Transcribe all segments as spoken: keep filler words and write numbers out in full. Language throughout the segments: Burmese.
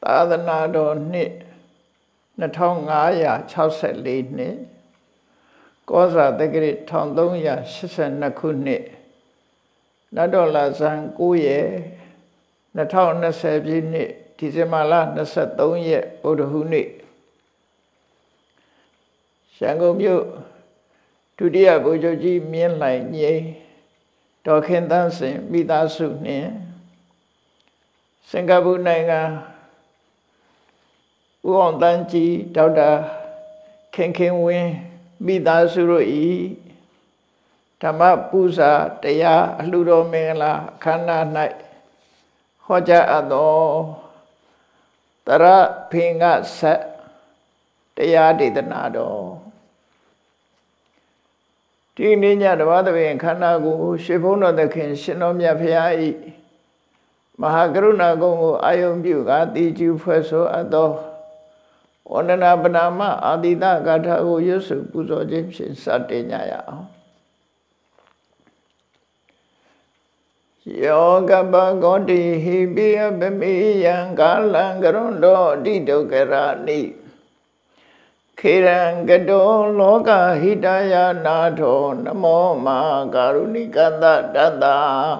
သာသနာတော်နှစ်နှစ်ထောင်ငါးရာခြောက်ဆယ်လေးနှစ်ကောဇာတက္ကရာတစ်ထောင်သုံးရာရှစ်ဆယ်နှစ်ခုနှစ်နတ်တော်လာဇန်ကိုးရက်နှစ်ထောင်နှစ်ဆယ်ပြည့်နှစ်ဒီဇင်ဘာလနှစ်ဆယ်သုံးရက်ဗုဒ္ဓဟူးနေ့ရန်ကုန်မြို့ဒုတိယဗိုလ်ချုပ်ကြီးမြင့်လှိုင်ငိမ့်ဒေါ်ခင်သန်းစင်မိသားစုနှင့်စင်ကာပူနိုင်ငံဦးအောင်တန်းကြီးဒေါက်တာခင်ခင်ဝင်းမိသားစုတို့ဤဓမ္မပူဇာတရားအလှူတော်မင်္ဂလာအခမ်းအနား၌ဟောကြားအပ်သောသရဘငဆက်တရားဒေသနာတော်ဒီနေ့ညဓမ္မသဘင်ခန္ဓာကိုရွှေဘုန်းတော်သခင်ရှင်တော်မြတ်ဖရာဤမဟာကရုဏာကုံကိုအာယုံပြုကာတည်ကျူဖွဲ့ဆိုအပ်သောဝန္ဒနာပနာမအာတိတဂါထာကိုရွတ်ဆိုပူဇော်ခြင်းဖြင့်စတင်ကြရအောင်ယောကပကောတိဟိပိယပမိယံကာလံကရွန်တောတိဒုက္ခရာနိခေရံကတောလောကဟိတယနာထောနမောမာကာရုဏိကတတတ္တ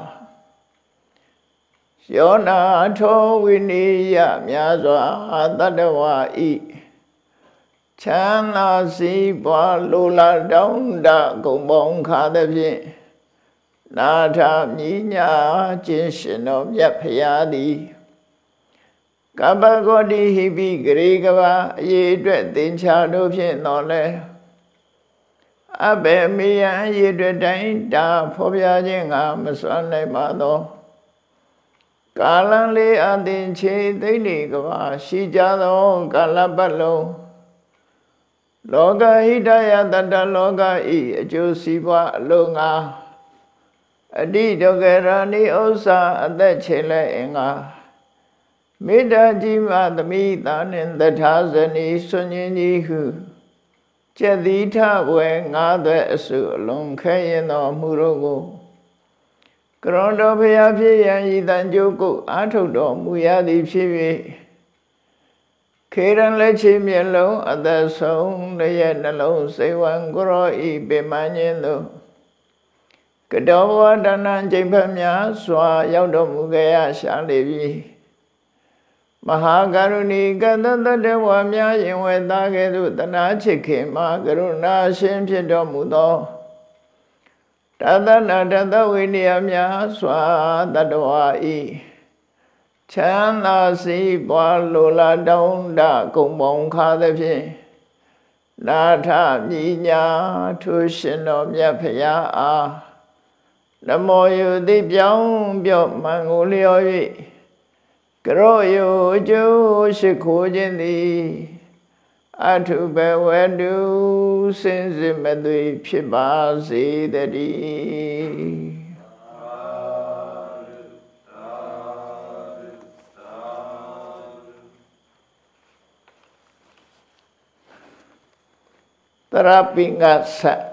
ယောနာထောဝိနိယမြာစွာတတ္တဝါဤချမ်းသာစီးပွားလိုလားတောင်းတဂုံပေါင်းခါသဖြင့်နာထမြညာခြင်းရှင်တော်မြတ်ဖရာသည်ကပ္ပဂောတိဟိပိဂရေကဘာအရေးအတွက်သင်္ချာတို့ဖြင့်တော်လဲအဘေမေယံအရေးအတွက်တိုင်းတာဖော်ပြခြင်းကမစွမ်းနိုင်ပါသောကာလံလေးအသင်ချေသိနေကဘာရှိကြသောကာလပတ်လုံးလောကဟိတယတတ္တလောကဤအကျိုးစီးပွားအလုံးငါအတိဒုက္ခရာနိဥစ္စာအသက်ချေလဲအင်္ဂါမေတ္တာကြီးမှသမိသာနှင့်တထာဇနီဆွန်ញင်းကြီးဟုကျက်သီထဝဲငါးသွဲအစုအလုံးခဲရင်တော်မူတို့ကိုကရွန်တော်ဖရာဖြစ်ရန်ဤတန်ကြိုးကိုအာထုတ်တော်မူရသည်ဖြစ်၍ခေရန်လက်ချေမျက်လုံးအသက်ဆုံးလည်းရဲ့နှလုံးစိတ်ဝံကိုရောဤပေမန်းခြင်းသို့ကတောဘဝတဏ္ဏကျိန်ဖက်များစွာရောက်တော်မူခဲ့ရရှာလေပြီမဟာကရုဏီကတတတဝါများရင်ဝဲသားကဲ့သို့တနာချစ်ခင်မှာကရုဏာရှင်ဖြစ်တော်မူသောတသနာတသဝိနည်းများစွာတတဝါဤချမ်းသာစီးပွားလိုလားတောင်းတဂုံပေါင်းခါသဖြင့်နာထမြညာထိုရှင်တော်မြတ်ဖရာအားနမောယုတိပြောင်းပြော့မှန်ကိုလျော်၍ကရောယုကျိုးရှိခိုးခြင်းသည်အထုဘဝတုစင်စစ်မသွေဖြစ်ပါစေတည်းသရဘငဆက်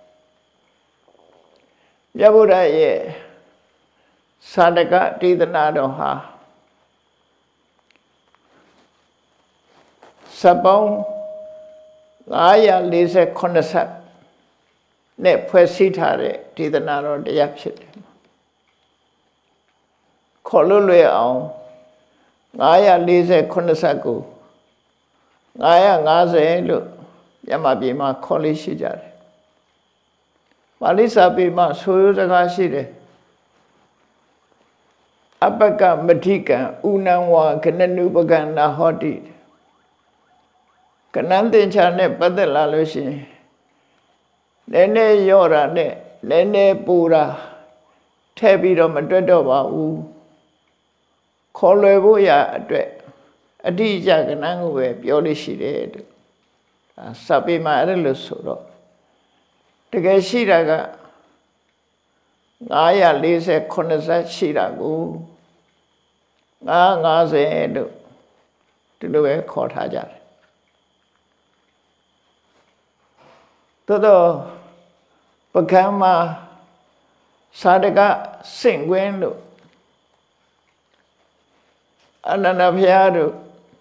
မြတ်ဗုဒ္ဓရဲ့သာဓကဒေသနာတော်ဟာစပောင်းငါးရာလေးဆယ်ခုနှစ်ဆက်နဲ့ဖွဲ့စည်းထားတဲ့ဒေသနာတော်တရားဖြစ်တယ်ခေါ်လို့လွယ်အောင်ငါးရာလေးဆယ်ခုနှစ်ဆက်ကိုငါးရာငါးဆယ်လို့မြန်မာပြည်မှာခေါ်လေးရှိကြတယ်ပါဠိစာပေမှာဆိုရိုးစကားရှိတယ်အပကမတိကံဥနံဝါကနနုပကံနာဟောတိကနန်းတင်ချာနဲ့ပတ်သက်လာလို့ရှိရင်နည်းနည်းရော့တာနဲ့နည်းနည်းပူတာထည့်ပြီးတော့မတွက်တော့ပါဘူးခေါ်လွယ်ဖို့ရအတွက်အတိအကျကနန်းကိုပဲပြောလို့ရှိတယ်တဲ့စာပေမှာအဲ့လိုဆိုတော့တကယ်ရှိတာကငါးရာလေးဆယ်ခုနှစ်ဆက်ရှိတာကိုငါးငါးဆယ်လို့ဒီလိုပဲခေါ်ထားကြတယ်သို့တော့ပကံမှာသာဓကစင့်ကွင်းလို့အနန္ဒဘုရားတို့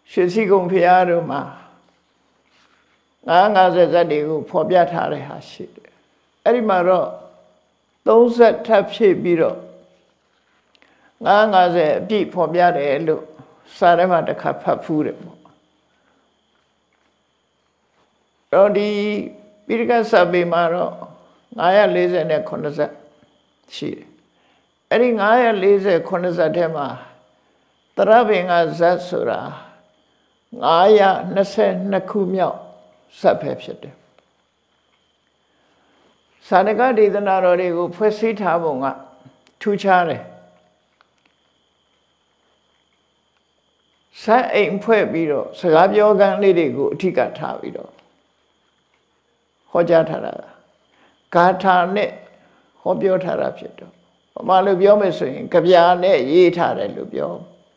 ရွှေစီကုံဖျားတို့မှာငါးငါးဆယ်ဇတ်တွေကိုဖော်ပြထားတဲ့ဟာရှိတယ်အဲ့ဒီမှာတော့သုံးဆယ်ထပ်ဖြည့်ပြီးတော့ငါးငါးဆယ်အပြည့်ဖော်ပြတယ်လို့စာထဲမှာတစ်ခါဖတ်ဖူးတယ်ပေါ့တော့ဒီပိဋကတ်စာပေမှာတော့ငါး၄၀နဲ့ခုနှစ်ဇတ်ရှိတယ်အဲ့ဒီငါး၄၀ခုနှစ်ဇတ်ထဲမှာသရဘင်္ဂဇတ်ဆိုတာငါး၂၂ခုမြောက်ဇတ်ပဲဖြစ်တယ်စာနကဒေသနာတော်တွေကိုဖွဲ့စည်းထားပုံကထူးခြားတယ်ဇတ်အိမ်ဖွဲ့ပြီးတော့စကားပြောကမ်းလေးတွေကိုအထီးကထားပြီးတော့ဟောကြားထားတာဂါထာနဲ့ဟောပြောထားတာဖြစ်တော့ဘာမှလို့ပြောမယ်ဆိုရင်ကြပြာနဲ့ရေးထားတယ်လို့ပြော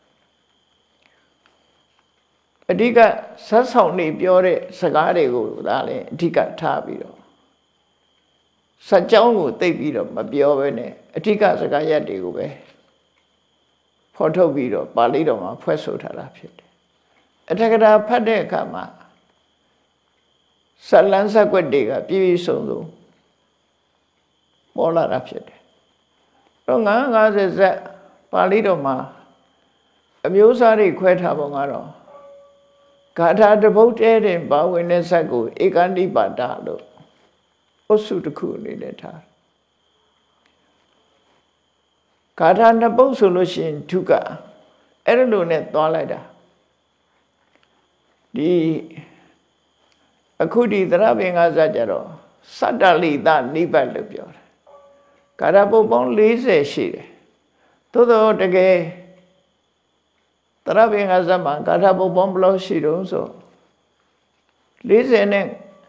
အဓိကဇတ်ဆောင်နေပြောတဲ့စကားတွေကိုဒါလည်းအဓိကထားပြီးတော့ဇတ်ကြောင်းကိုသိပ်ပြီးတော့မပြောဘဲနဲ့အဓိကစကားရပ်တွေကိုပဲဖော်ထုတ်ပြီးတော့ပါဠိတော်မှာဖွဲ့ဆိုထားတာဖြစ်တယ်အထက်ကရာဖတ်တဲ့အခါမှာဇတ်လန်းဇတ်ကွက်တွေကပြည့်ပြည့်စုံစုံပေါ်လာတာဖြစ်တယ်တော့ငါးငါးဆယ်ဇတ်ပါဠိတော်မှာအမျိုးအစားတွေခွဲထားပုံကတော့ဂါထာတပုတ်တဲတင်ပါဝင်တဲ့ဇတ်ကိုဧကန္တိပါဒလို့အုပ်စုတစ်ခုအနေနဲ့ထားဂါထာနှစ်ပုတ်ဆိုလို့ရှိရင်ဒုက္ခအဲ့လိုနဲ့သွားလိုက်တာဒီအခုဒီသရဘင်္ဂဇတ်ကြတော့စတ္တလိတနိဗ္ဗတ်လို့ပြောတယ်ဂါထာပုတ်ပေါင်း၄၀ရှိတယ်သို့တော့တကယ်သရဘင်္ဂဇတ်မှာဂါထာပုတ်ပေါင်းဘယ်လောက်ရှိတော့ဆို၄၀နဲ့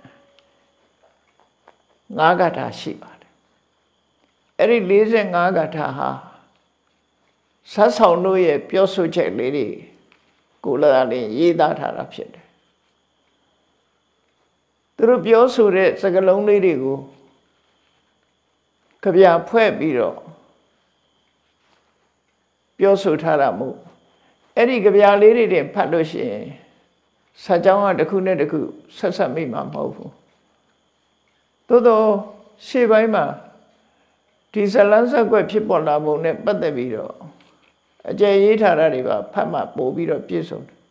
ငါးဂါထာရှိပါတယ်အဲ့ဒီ၄၅ဂါထာဟာဇတ်ဆောင်တို့ရဲ့ပြောဆိုချက်လေးတွေကိုလည်းလည်းရေးသားထားတာဖြစ်တယ်သူတို့ပြောဆိုတဲ့စကားလုံးလေးတွေကိုကြပြဖွဲ့ပြီးတော့ပြောဆိုထားတာမို့အဲ့ဒီကြပြလေးတွေတင်ဖတ်လို့ရှိရင်ဇတ်ကြောင်းကတစ်ခုနဲ့တစ်ခုဆက်ဆက်မိမှာမဟုတ်ဘူးသို့တော့ရှေ့ပိုင်းမှာဒီဇလန်းဆက်ကွက်ဖြစ်ပေါ်လာပုံနဲ့ပတ်သက်ပြီးတော့အကျယ်ရေးထားတာတွေပါဖတ်မှပို့ပြီးတော့ပြည့်စုံတယ်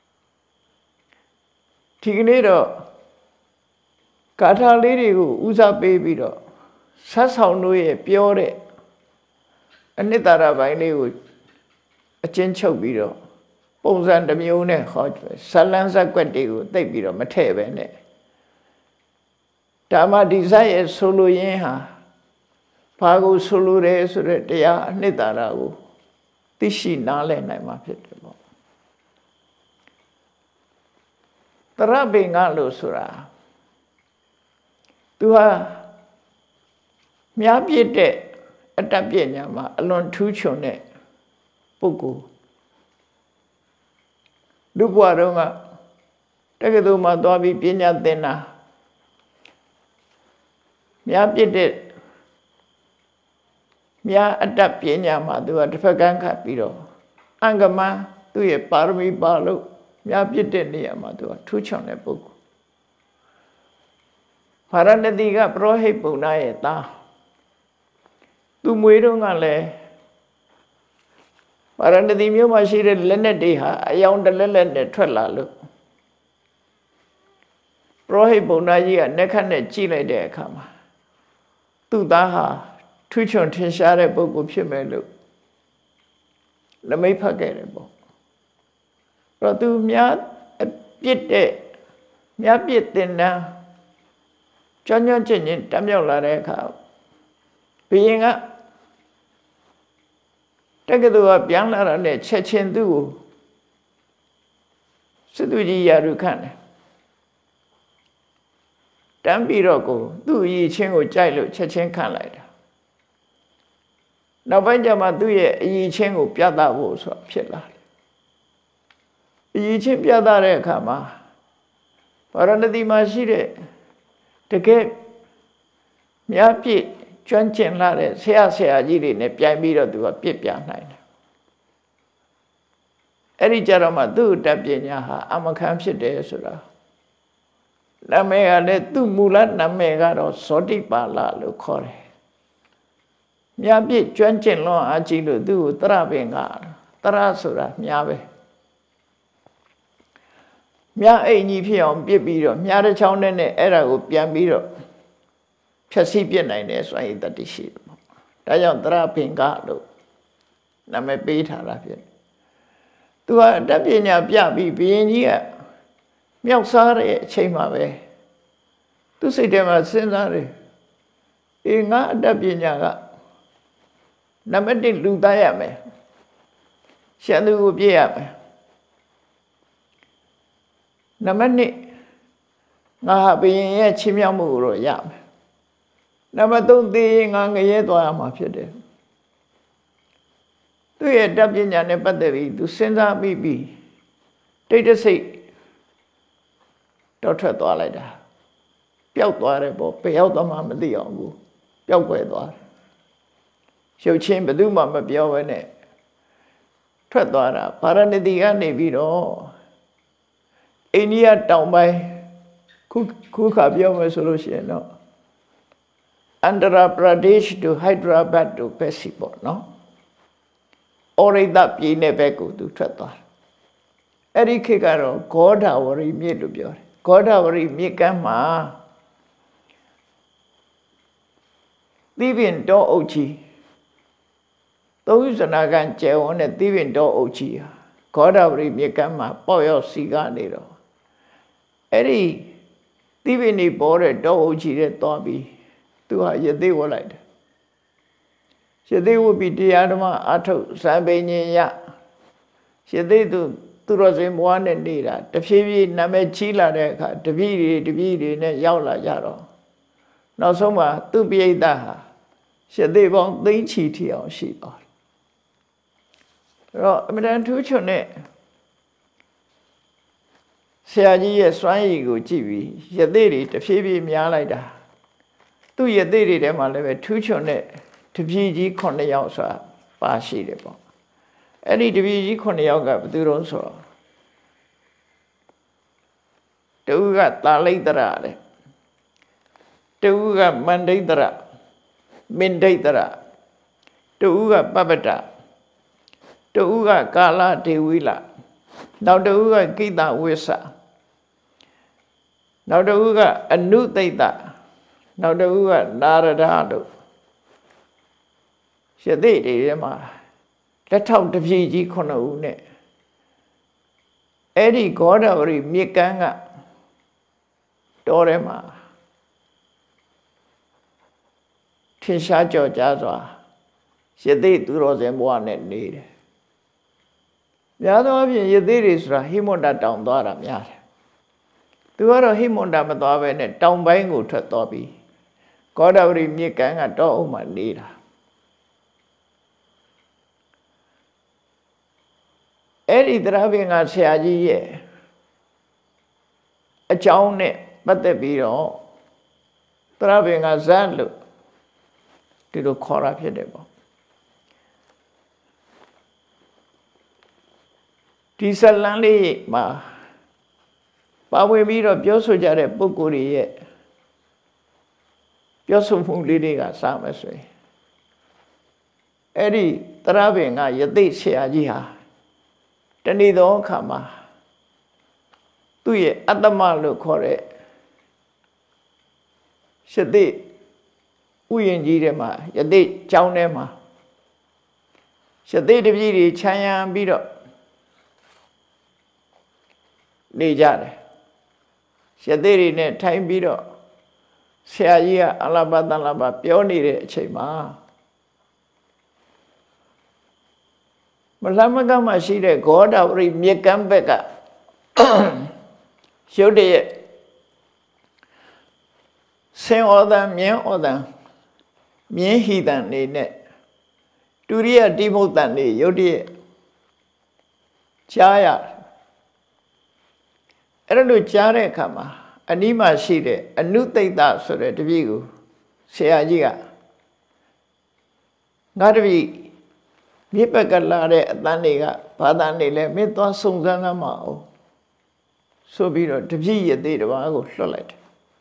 ဒီကနေ့တော့ဂါထာလေးတွေကိုဦးစားပေးပြီးတော့ဇတ်ဆောင်တို့ရဲ့ပြောတဲ့အနှစ်သာရပိုင်းလေးကိုအကျဉ်းချုပ်ပြီးတော့ပုံစံတစ်မျိုးနဲ့ဟောဇလန်းဆက်ကွက်တွေကိုသိပ်ပြီးတော့မထည့်ပဲနဲ့ဒါမှဒီဇတ်ရဲ့ဆိုလိုရင်းဟာဘာကိုဆိုလိုတယ်ဆိုတဲ့တရားအနှစ်သာရကိုသိရှိနားလည်နိုင်မှာဖြစ်တယ်ပေါ့သရဘင်္ဂလို့ဆိုတာသူဟာမြားပြည့်တဲ့အတ္တပညာမှာအလွန်ထူးချွန်တဲ့ပုဂ္ဂိုလ်လူဘဝတုန်းကတက္ကသိုလ်မှာသွားပြီးပညာသင်တာမြားပြည့်တဲ့မြားအတ္တပညာမှာသူကတစ်ဖက်ကန်းခတ်ပြီးတော့အင်္ဂမသူ့ရဲ့ပါရမီပါလို့မြားပြည့်တဲ့နေရာမှာသူကထူးချွန်တဲ့ပုဂ္ဂိုလ်ဗာရဏသီကပရောဟိတ်ပုဏ္ဏရဲ့သားသူမွေးတော့ကလည်းဗာရဏသီမြို့မှာရှိတဲ့လက်နက်တွေဟာအယောင်တလက်လက်နဲ့ထွက်လာလို့ပရောဟိတ်ပုဏ္ဏကြီးကနှက်ခတ်နဲ့ကြည့်လိုက်တဲ့အခါမှာသူ့သားဟာထူးချွန်ထင်ရှားတဲ့ပုဂ္ဂိုလ်ဖြစ်မယ်လို့လမိတ်ဖတ်ခဲ့တယ်ပေါ့အဲ့တော့သူမြတ်ပြစ်တဲ့မြတ်ပြစ်တင်တန်းကြောင်းကြောင်းချင်းချင်းတမြောက်လာတဲ့အခါဘုရင်ကတက္ကသိုလ်ကပြန်လာတာနဲ့ချက်ချင်းသူ့ကိုစစ်သူကြီးရာထူးခန့်တယ်တန်းပြီးတော့ကိုသူ့အရေးချင်းကိုကြိုက်လို့ချက်ချင်းခန့်လိုက်တာနောက်ပိုင်းကျမှသူ့ရဲ့အရေးချင်းကိုပြသဖို့ဆိုတာဖြစ်လာတယ်အရေးချင်းပြသတဲ့အခါမှာဗာရဏသီမှာရှိတဲ့တကယ်မြတ်ပြည့်ကျွမ်းကျင်လာတဲ့ဆရာဆရာကြီးတွေနဲ့ပြိုင်ပြီးတော့သူကပြစ်ပြနိုင်တယ်အဲ့ဒီကြတော့မှသူ့တတ်ပညာဟာအမခံဖြစ်တယ်ဆိုတာနာမည်ကလည်းသူ့မူလနာမည်ကတော့ဇောတိပါဠလို့ခေါ်တယ်မြတ်ပြည့်ကျွမ်းကျင်လွန်အားကြီးလို့သူ့ကိုသရပင်ကသရဆိုတာမြားပဲမြားအိမ်ကြီးဖြစ်အောင်ပြစ်ပြီးတော့မြားတစ်ချောင်းနဲ့နဲ့အဲ့ဒါကိုပြန်ပြီးတော့ဖြည့်ဆည်းပြစ်နိုင်တယ်ဆိုရင်တတိရှိတယ်ပေါ့ဒါကြောင့်သရပင်ကလို့နာမည်ပေးထားတာဖြစ်တယ်သူကအတတ်ပညာပြပြီးဘုရင်ကြီးကမြောက်စားတဲ့အချိန်မှာပဲသူစိတ်ထဲမှာစဉ်းစားတယ်အေးငါအတတ်ပညာကနံပါတ်တစ်လူသားရမယ်ရှန်သူကိုပြည့်ရမယ်နံပါတ်နှစ်ငါဟာဘုရင်ရဲ့ချီးမြှောက်မှုကိုတော့ရမယ်နံပါတ်သုံးသေရင်ငါငရဲသွားရမှာဖြစ်တယ်သူရဲ့တတ်ပညာနဲ့ပတ်သက်ပြီးသူစဉ်းစားပြီးပြီးတိတ်တဆိတ်တော့ထွက်သွားလိုက်တာပျောက်သွားတယ်ပေါ့ဘယ်ရောက်သွားမှမသိအောင်ဘူးပျောက်ွယ်သွားတယ်ရုပ်ချင်းဘယ်သူမှမပြောဘဲနဲ့ထွက်သွားတာဗာရာဏသီကနေပြီးတော့အိန္ဒိယတောင်ပိုင်းခုခုခါပြောမယ်ဆိုလို့ရှိရင်တော့Andhra Pradesh to Hyderabad to ပဲစီပေါ့နော်ဩရိတပြည်နယ်ဘက်ကိုသူထွက်သွားအဲ့ဒီခေတ်ကတော့ဂေါဒဝရီမြစ်လို့ပြောတယ်ဂေါဒဝရီမြစ်ကမ်းမှာသီးပင်တောအုပ်ကြီးသုံးစနာကန်ကျယ်ဝန်းတဲ့သီးပင်တောအုပ်ကြီးဟာဂေါဒဝရီမြစ်ကမ်းမှာပေါ့ရောက်စီကနေတော့အဲ့ဒီသီးပင်နေပေါ်တဲ့တောအုပ်ကြီးတဲ့သွားပြီးသူဟာရသေးဝတ်လိုက်တယ်ရသေးဝတ်ပြီးတရားဓမ္မအထုတ်ဇံပင်ညင်ရရသေးသူသူတော်စင်ဘွားနဲ့နေတာတဖြည်းဖြည်းနာမည်ကြီးလာတဲ့အခါတပည့်တွေတပည့်တွေနဲ့ရောက်လာကြတော့နောက်ဆုံးမှာသူပိဋကဟာရသေးပေါင်းသိန်းချီထီအောင်ရှိသွားတယ်အဲ့တော့အမြဲတမ်းထူးချွန်တဲ့ဆရာကြီးရဲ့စွမ်းရည်ကိုကြည့်ပြီးရသေးတွေတဖြည်းဖြည်းများလိုက်တာသူ့ရသေးတွေထဲမှာလည်းပဲထူးချွန်တဲ့တပည့်ကြီးခုနှစ်ယောက်ဆိုတာပါရှိတယ်ပေါ့အဲ့ဒီတပည့်ကြီးခုနှစ်ယောက်ကဘယ်သူတုံးဆိုတော့တူကတာလိတ္တရတဲ့တူကမန္ဒိတ္တရမင်ဒိတ္တရတူကပပ္ပတတူကကာလဒေဝိလနောက်တူကကိတဝိသနောက်တူကအနုသိတ္တနောက်တူကနာရဒတို့ရသေးတွေထဲမှာလက်ထောက်တပည့်ကြီးခုနှစ်ဦးနဲ့အဲ့ဒီဂေါဒဝရီမြစ်ကမ်းကတောထဲမှာထင်ရှားကြော်ကြားစွာရသေးသူတော်စင်ဘဝနဲ့နေတယ်များသောအားဖြင့်ရသေးတွေဆိုတာဟိမွန်တာတောင်သွားတာများတယ်သူကတော့ဟိမွန်တာမသွားဘဲနဲ့တောင်ပိုင်းကိုထွက်သွားပြီးဂေါဒဝရီမြစ်ကမ်းကတောအုပ်မှာနေတာအဲ့ဒီသရပင်ကဆရာကြီးရဲ့အကြောင်းနဲ့ပတ်သက်ပြီးတော့သရပင်ကဇတ်လို့ဒီလိုခေါ်တာဖြစ်တယ်ပေါ့ဒီဇလန်းလေးမှာပါဝင်ပြီးတော့ပြောဆိုကြတဲ့ပုဂ္ဂိုလ်တွေရဲ့ပြောဆိုမှုလေးတွေကစမယ်ဆိုရင်အဲ့ဒီသရပင်ကယသိဆရာကြီးဟာတဏီသောအခါမှာသူ့ရဲ့အတ္တမလို့ခေါ်တဲ့ရှတိဥယျာဉ်ကြီးထဲမှာယသိကျောင်းထဲမှာရှတိတပည့်တွေခြံရံပြီးတော့နေကြတယ်ရှတိတွေနဲ့ထိုင်ပြီးတော့ဆရာကြီးကအလဘတလဘပြောနေတဲ့အချိန်မှာမလမကမှရှိတဲ့ဂေါဒဝရီမြစ်ကမ်းဘက်ကရုတ်တရက်ဆင်ဩဒံမြင်းဩဒံမြင်းဟိတံနေနဲ့တူရိယတိမုတ်တံနေရုတ်တရက်ကြားရအဲ့လိုကြားတဲ့အခါမှာအနိမရှိတဲ့အနုသိတ္တဆိုတဲ့တပည့်ကိုဆရာကြီးကငါတပည့်မြစ်ဘက်ကလာတဲ့အတန်းတွေကဘာသာနေလဲမင်းသွားစုံစမ်းမ်းမအောင်ဆိုပြီးတော့တပြည့်ရသေးတပါးကိုလွှတ်လိုက်တယ်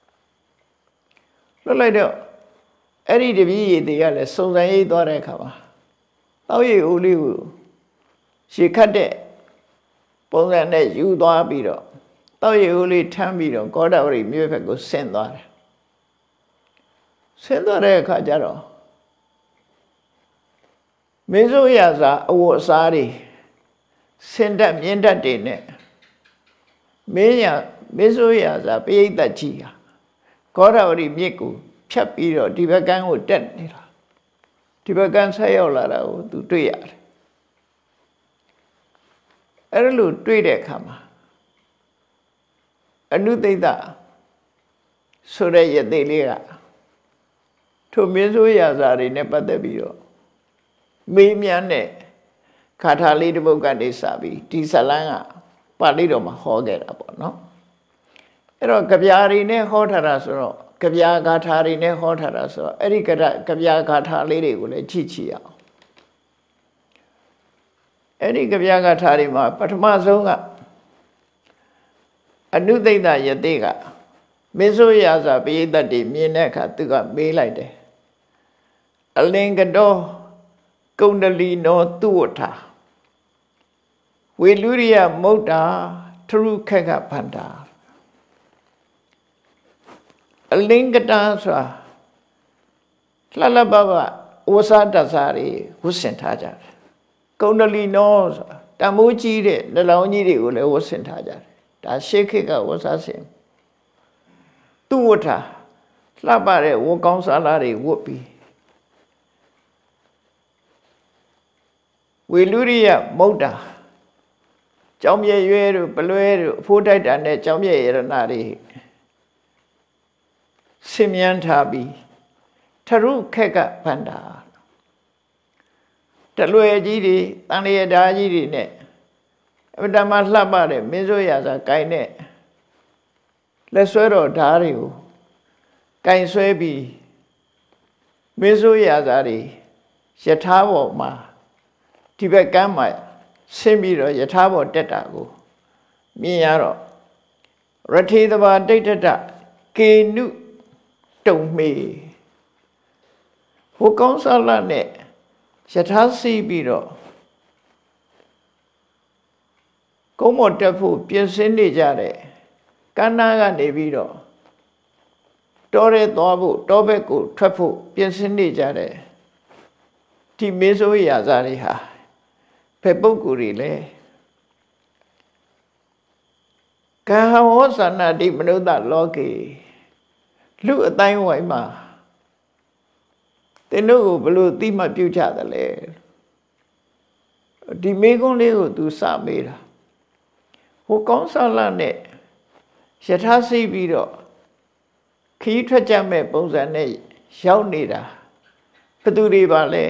လွှတ်လိုက်တော့အဲ့ဒီတပြည့်ရသေးကလည်းစုံစမ်းရေးသွားတဲ့အခါမှာတောက်ရည်ဦးလေးကိုရှေခတ်တဲ့ပုံစံနဲ့ယူသွားပြီးတော့တောက်ရည်ဦးလေးထမ်းပြီးတော့ကောဒဝရီမြို့ဘက်ကိုဆင်းသွားတယ်ဆင်းသွားတဲ့အခါကျတော့မင်းစိုးရစာအဝတ်အစားတွေဆင်တက်မြင့်တက်တွေနဲ့မင်းရမင်းစိုးရစာပိဋကတ်ကြီးဟာကောဒဝရီမြစ်ကိုဖြတ်ပြီးတော့ဒီဘက်ကန်းကိုတက်နေတာဒီဘက်ကန်းဆက်ရောက်လာတာကိုသူတွေ့ရတယ်အဲ့လိုတွေ့တဲ့အခါမှာအနုသိဒဆိုတဲ့ယသိလေးကထိုမင်းစိုးရစာတွေနဲ့ပတ်သက်ပြီးတော့မေးမြန်းတဲ့ခါထာလေးတစ်ပုဒ်ကနေစပြီးဒီဇလန်းကပါဠိတော်မှာဟောခဲ့တာပေါ့နော်အဲ့တော့ကြပြာတွေနဲ့ဟောထားတာဆိုတော့ကြပြာဂါထာတွေနဲ့ဟောထားတာဆိုတော့အဲ့ဒီကြပြာဂါထာလေးတွေကိုလည်းကြည့်ကြည့်အောင်အဲ့ဒီကြပြာဂါထာတွေမှာပထမဆုံးကအနုသိဒယတိကမင်းစိုးရစာပိဋကတ်တွေမြင်တဲ့အခါသူကမေးလိုက်တယ်အလင်္ကတောကုန္ဒလီနောသူဝထာဝေလူရိယမုဒ္ဒာထရုခက်ကဗန္တာအလင်္ကတာဆိုတာလှလှပပဝဆတ္ဆာတွေဝတ်ဆင်ထားကြတယ်ကုန္ဒလီနောဆိုတာတမိုးကြီးတဲ့နှလုံးကြီးတွေကိုလည်းဝတ်ဆင်ထားကြတယ်ဒါရှေးခေတ်ကဝတ်စားဆင်သူဝထာလှပတဲ့ဝတ်ကောင်းစားလာတွေဝတ်ပြီးဝေလူရိယမုဒ္ဒာကြောင်းမြဲရွဲတို့ပလွဲတို့အဖိုးတိုက်တာနဲ့ကြောင်းမြဲရတနာတွေဆင်မြန်းထားပြီးထရုခက်ကဗန္တာတလွယ်ကြီးတွေတန်လျက်ဓာကြီးတွေနဲ့အပ္ပတမလှပတဲ့မင်းစိုးရစာကိုင်နဲ့လက်ဆွဲတော်ဓာတွေကိုကိုင်ဆွဲပြီးမင်းစိုးရစာတွေယထာပေါ်မှာဒီဘက်ကမ်းမှာဆင်းပြီးတော့ယထာပေါ်တက်တာကိုမြင်ရတော့ရထေသဘာတိဋ္ဌတကေနုတုံမေဟိုကောင်းစားလာနဲ့ယထာစီးပြီးတော့ကုန်းမော်တက်ဖို့ပြင်ဆင်နေကြတဲ့ကန္နာကနေပြီးတော့တောရဲသွားဖို့တောဘက်ကိုထွက်ဖို့ပြင်ဆင်နေကြတဲ့ဒီမင်းစိုးရာဇာတွေဟာဘယ်ပုဂ္ဂိုလ်တွေလဲကာဟဝသနာတိမနုဿလောကေလူအတိုင်းဝိုင်းမှာသင်တို့ကိုဘလို့သိမှပြုကြတယ်လဲဒီမိကုန်းလေးကိုသူစမေးတာဟိုကောင်းစားလာနဲ့ယထာစီးပြီးတော့ခီးထွက်ကြမဲ့ပုံစံနဲ့ရောက်နေတာဘသူတွေပါလဲ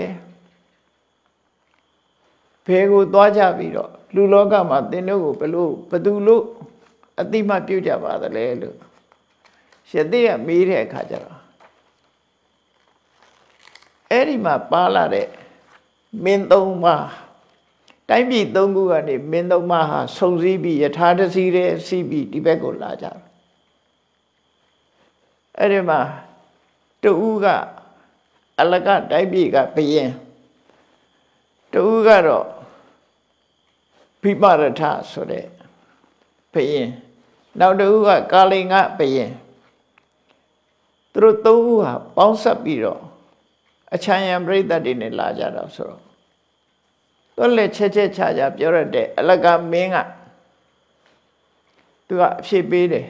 ဘယ်ကိုသွားကြပြီးတော့လူလောကမှာသင်တို့ကိုဘလို့ဘသူလို့အတိမပြုကြပါသလဲလို့ရှတိကမေးတဲ့အခါကျတော့အဲ့ဒီမှာပါလာတဲ့မင်းသုံးပါးတိုင်းပြည်သုံးခုကနေမင်းသုံးပါးဟာဆုံစည်းပြီးယထာတစီတဲ့စီးပြီးဒီဘက်ကိုလာကြတယ်အဲ့ဒီမှာတူကအလကတိုင်းပြည်ကဘယင်တူကတော့ဘိမရထဆိုတဲ့ဘယင်နောက်တူကကာလိန်ကဘယင်သူတို့သုံးခုဟာပေါင်းဆက်ပြီးတော့အချမ်းရံပြိဿတ်တွေနဲ့လာကြတော့ဆိုတော့တော့လက်ချက်ချက်ချာချာပြောရတဲ့အလကမင်းကသူကအဖြစ်ပေးတယ်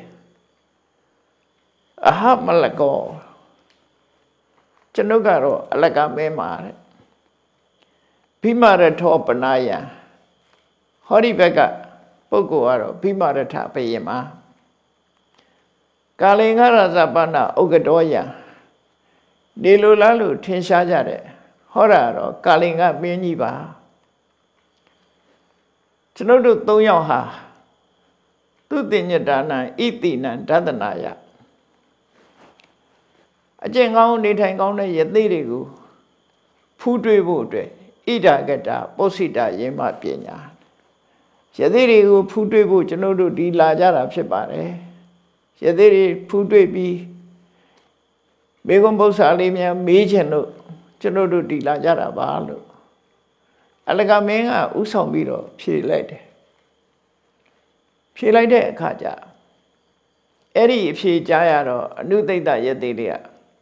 အဟမလကောကျွန်ုပ်ကတော့အလကမင်းမှာတဲ့ဘိမာရထောပနာယံဟောဒီဘက်ကပုဂ္ဂိုလ်ကတော့ဘိမာရထဘယင်မှာကာလင်္ဂရဇပနာဥက္ကတောယံနေလိုလားလို့ထင်ရှားကြတယ်ဟောတာတော့ကာလင်္ဂမင်းကြီးပါကျွန်ုပ်တို့သုံးယောက်ဟာသူတိညတာနံဣတိနံဒသနာယအကျင့်ကောင်းနေထိုင်ကောင်းတဲ့ယသိတွေကိုဖူးတွေးဖို့အတွက်ဣ ida gata posita yema pinya yadiri who putwe bu chanodu di lajara pipare yadiri putwe bi begum bosalimia mejano chanodu di lajara balu alaga menga usong biro phi lete phi lete khaja eri phi jaya ro anudita yadiriya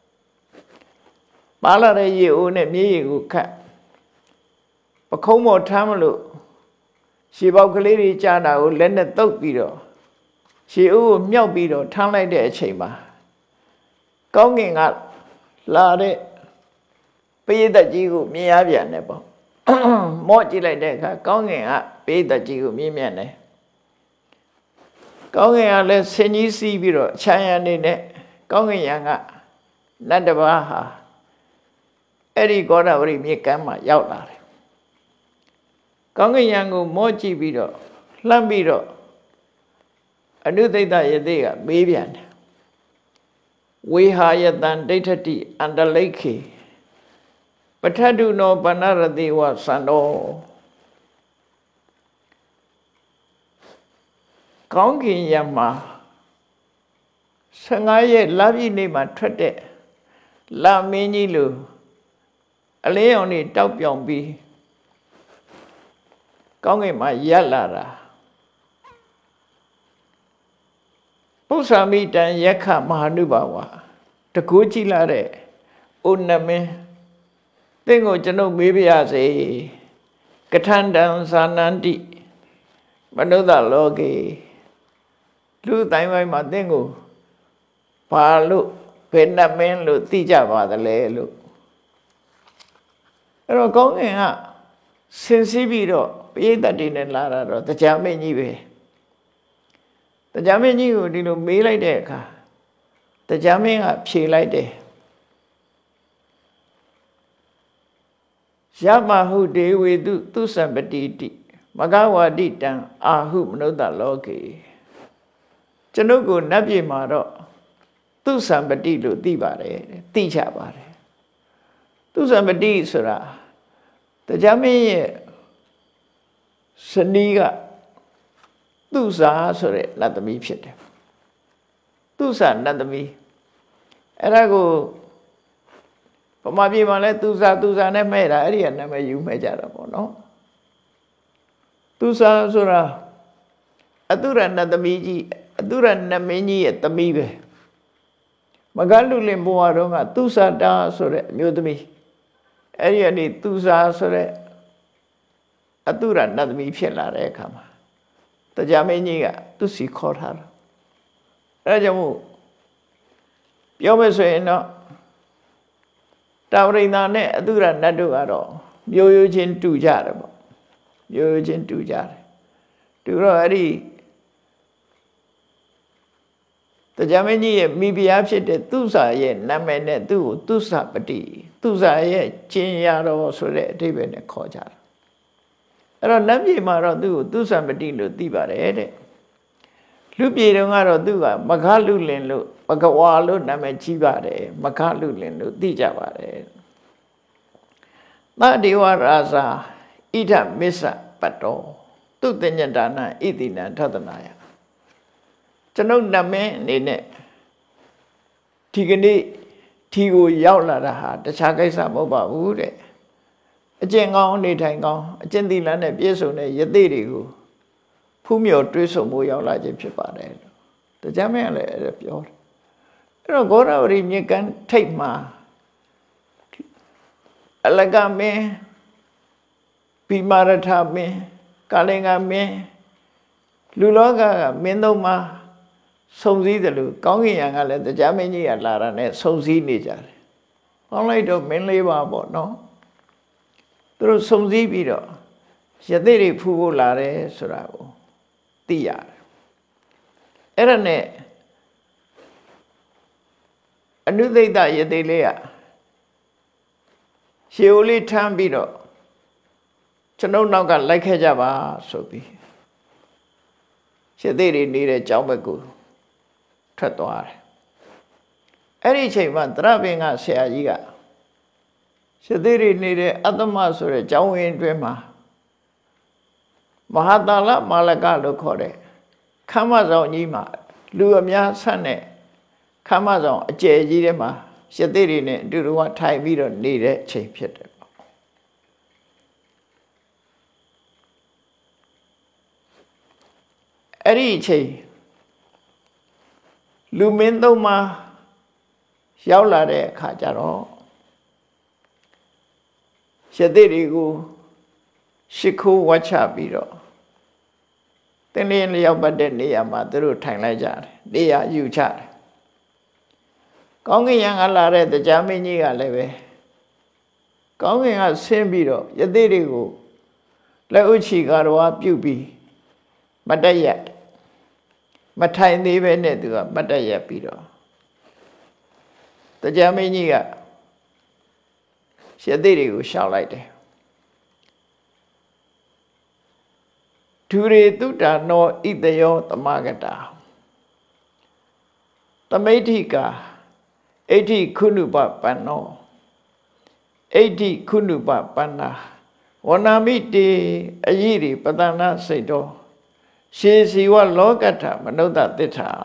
pala re ye o ne mye ko khat pakaung mo tham lo sheပေါက်ကလေးတွေကြားတာကိုလက်နဲ့တုပ်ပြီးတော့ရှေးဦးကိုမြောက်ပြီးတော့ထမ်းလိုက်တဲ့အချိန်မှာကောင်းကင်ကလာတဲ့ပရိသတ်ကြီးကိုမြင်ရပြန်တယ်ပေါ့မော့ကြည့်လိုက်တဲ့အခါကောင်းကင်ကပရိသတ်ကြီးကိုမြင်မြန်တယ်ကောင်းကင်ကလည်းဆင်ကြီးစီးပြီးတော့အချမ်းရံနေနဲ့ကောင်းကင်ရံကနတ်တစ်ပါးဟာအဲ့ဒီကောဒဝရိမြေကမ်းမှာရောက်လာတယ်ကောင်းကင်ယံကိုမော့ကြည့်ပြီးတော့လှမ်းပြီးတော့အနုသိတယတိကမေးပြန်တယ်ဝေဟာယတံဒိဋ္ဌတိအန္တလိခေပထတုနောပဏရတိဝသံတော်ကောင်းကင်ယံမှာဆယ်ငါးရက်လပြည့်နေ့မှာထွက်တဲ့လာမင်းကြီးလိုအလင်းအောင်နေတောက်ပြောင်ပြီးကောင်းကင်မှာရက်လာတာပု္ပ္ပာမိတံယက္ခမဟာနုဘာဝတကူကြည့်လာတဲ့ဩနမင်းသင်ကိုကျွန်ုပ်မေးပြရစေကထန္တံသာနန္တိမနုဿလောကေလူတိုင်းပိုင်းမှာသင်ကိုဘာလို့ဘယ်နှမင်းလို့သိကြပါသလဲလို့အဲ့တော့ကောင်းကင်ကဆင်စီးပြီးတော့ပရိသတ်တွေနဲ့လာတာတော့တရားမင်းကြီးပဲတရားမင်းကြီးကိုဒီလိုမေးလိုက်တဲ့အခါတရားမင်းကဖြေလိုက်တယ်ယမဟုဒေဝေတုသူစံပတိတိမဂဝါတိတံအာဟုမနုဿလောကေကျွန်ုပ်ကိုနတ်ပြည်မှာတော့သူစံပတိလို့သိပါတယ်သိချပါတယ်သူစံပတိဆိုတာတရားမင်းရဲ့စနီးကသူစာဆိုတဲ့နတ်သမီးဖြစ်တယ်သူစာနတ်သမီးအဲ့ဒါကိုဗမာပြည်မှာလဲသူစာသူစာနဲ့မဲ့တာအဲ့ဒီကနာမည်ယူမဲ့ကြတာပေါ့နော်သူစာဆိုတာအတုရနတ်သမီးကြီးအတုရနတ်မင်းကြီးရဲ့သမီးပဲမဂလူလင်ဘဝတော့ကသူစာတာဆိုတဲ့အမျိုးသမီးအဲ့ဒီကနေသူစာဆိုတဲ့အတုရနတ်သမီးဖြစ်လာတဲ့အခါမှာတရားမင်းကြီးကသူစီခေါ်ထားတာအဲဒါကြောင့်မို့ပြောမယ်ဆိုရင်တော့တာဝရိန္ဒာနဲ့အတုရနတ်တို့ကတော့မျိုးရိုးချင်းတူကြတယ်ပေါ့မျိုးရိုးချင်းတူကြတယ်တူတော့အဲ့ဒီတရားမင်းကြီးရဲ့မိဖုရားဖြစ်တဲ့သူစာရဲ့နာမည်နဲ့သူ့ကိုသူစာပတိသူစာရဲ့ကျင်ရတော်ဆိုတဲ့အဓိပ္ပာယ်နဲ့ခေါ်ကြတယ်အဲ့တော့နတ်ပြည်မှာတော့သူ့ကိုသူစံပတိလို့သိပါတယ်တဲ့လူပြည်တုန်းကတော့သူကမခလူလင်လို့ဘဂဝါလို့နာမည်ကြီးပါတယ်မခလူလင်လို့သိကြပါတယ်သဒေဝရာဇာဣဒမစ္ဆပတ္တောသူတညတနာဣတိနံထသနာယကျွန်ုပ်နာမည်အနေနဲ့ဒီကနေ့ဒီကိုရောက်လာတာဟာတခြားကိစ္စမဟုတ်ပါဘူးတဲ့အကျင့်ကောင်းနေထိုင်ကောင်းအကျင့်သီလနဲ့ပြည့်စုံတဲ့ယသိတွေကိုဖူးမြော်တွေးဆုံမှုရောက်လာခြင်းဖြစ်ပါတယ်တရားမင်းကလည်းအဲ့ဒါပြောတယ်အဲ့တော့ဂေါရဝရီမြေကမ်းထိပ်မှာအလကမင်းဗိမာရထမင်းကာလင်္ဂမင်းလူလောကကမင်းသုံးပါးစုံစည်းတယ်လို့ကောင်းကင်ယံကလည်းတရားမင်းကြီးကလာတာနဲ့စုံစည်းနေကြတယ်။ပေါင်းလိုက်တော့မင်းလေးပါပေါ့နော်။သူတို့စုံစည်းပြီးတော့ယသိတွေဖူးဖို့လာတယ်ဆိုတာကိုသိရတယ်။အဲ့ဒါနဲ့အနုသိတယသိလေးကရှေးဦးလေးထမ်းပြီးတော့ကျွန်ုပ်နောက်ကလိုက်ခဲ့ကြပါဆိုပြီးယသိတွေနေတဲ့ကျောင်းဘက်ကိုထွက်သွားတယ်အဲ့ဒီအချိန်မှာသရဘင်္ဂဆရာကြီးကရှသိရိနေတဲ့အတ္တမဆိုတဲ့ကျောင်းဝင်းအတွင်းမှာမဟာတာလမာလကလို့ခေါ်တဲ့ခမ်းမဆောင်ကြီးမှာလူအများဆက်နဲ့ခမ်းမဆောင်အကျယ်ကြီးထဲမှာရှသိရိနဲ့အတူတူကထိုင်ပြီးတော့နေတဲ့အချိန်ဖြစ်တယ်ပေါ့အဲ့ဒီအချိန်လူမင်းသုံးပါးရောက်လာတဲ့အခါကျတော့ရှသိရိကိုရှ िख ိုးဝတ်ချပြီးတော့တင်းလျင်လျောက်ပတ်တဲ့နေရာမှာသူတို့ထိုင်လိုက်ကြတယ်နေရာယူချတယ်ကောင်းကင်ယံကလာတဲ့တရားမင်းကြီးကလည်းပဲကောင်းကင်ကဆင်းပြီးတော့ယသိတွေကိုလက်ဥချီကာတော်ပြုတ်ပြီးမတည့်ရက်မထိုင်သေးပဲနဲ့သူကမတည့်ရက်ပြီးတော့တရားမင်းကြီးကယသိတွေကိုရှောက်လိုက်တယ်ဒုရေတုတ္တနောဣတယောသမဂတာသမိဋ္ဌိကာအဋ္ဌိခုနုပပန္နောအဋ္ဌိခုနုပပန္နာဝနာမိတေအယိရိပတနာစိတ်တော်ရှေစီဝလောကထမနုဿသစ္စာ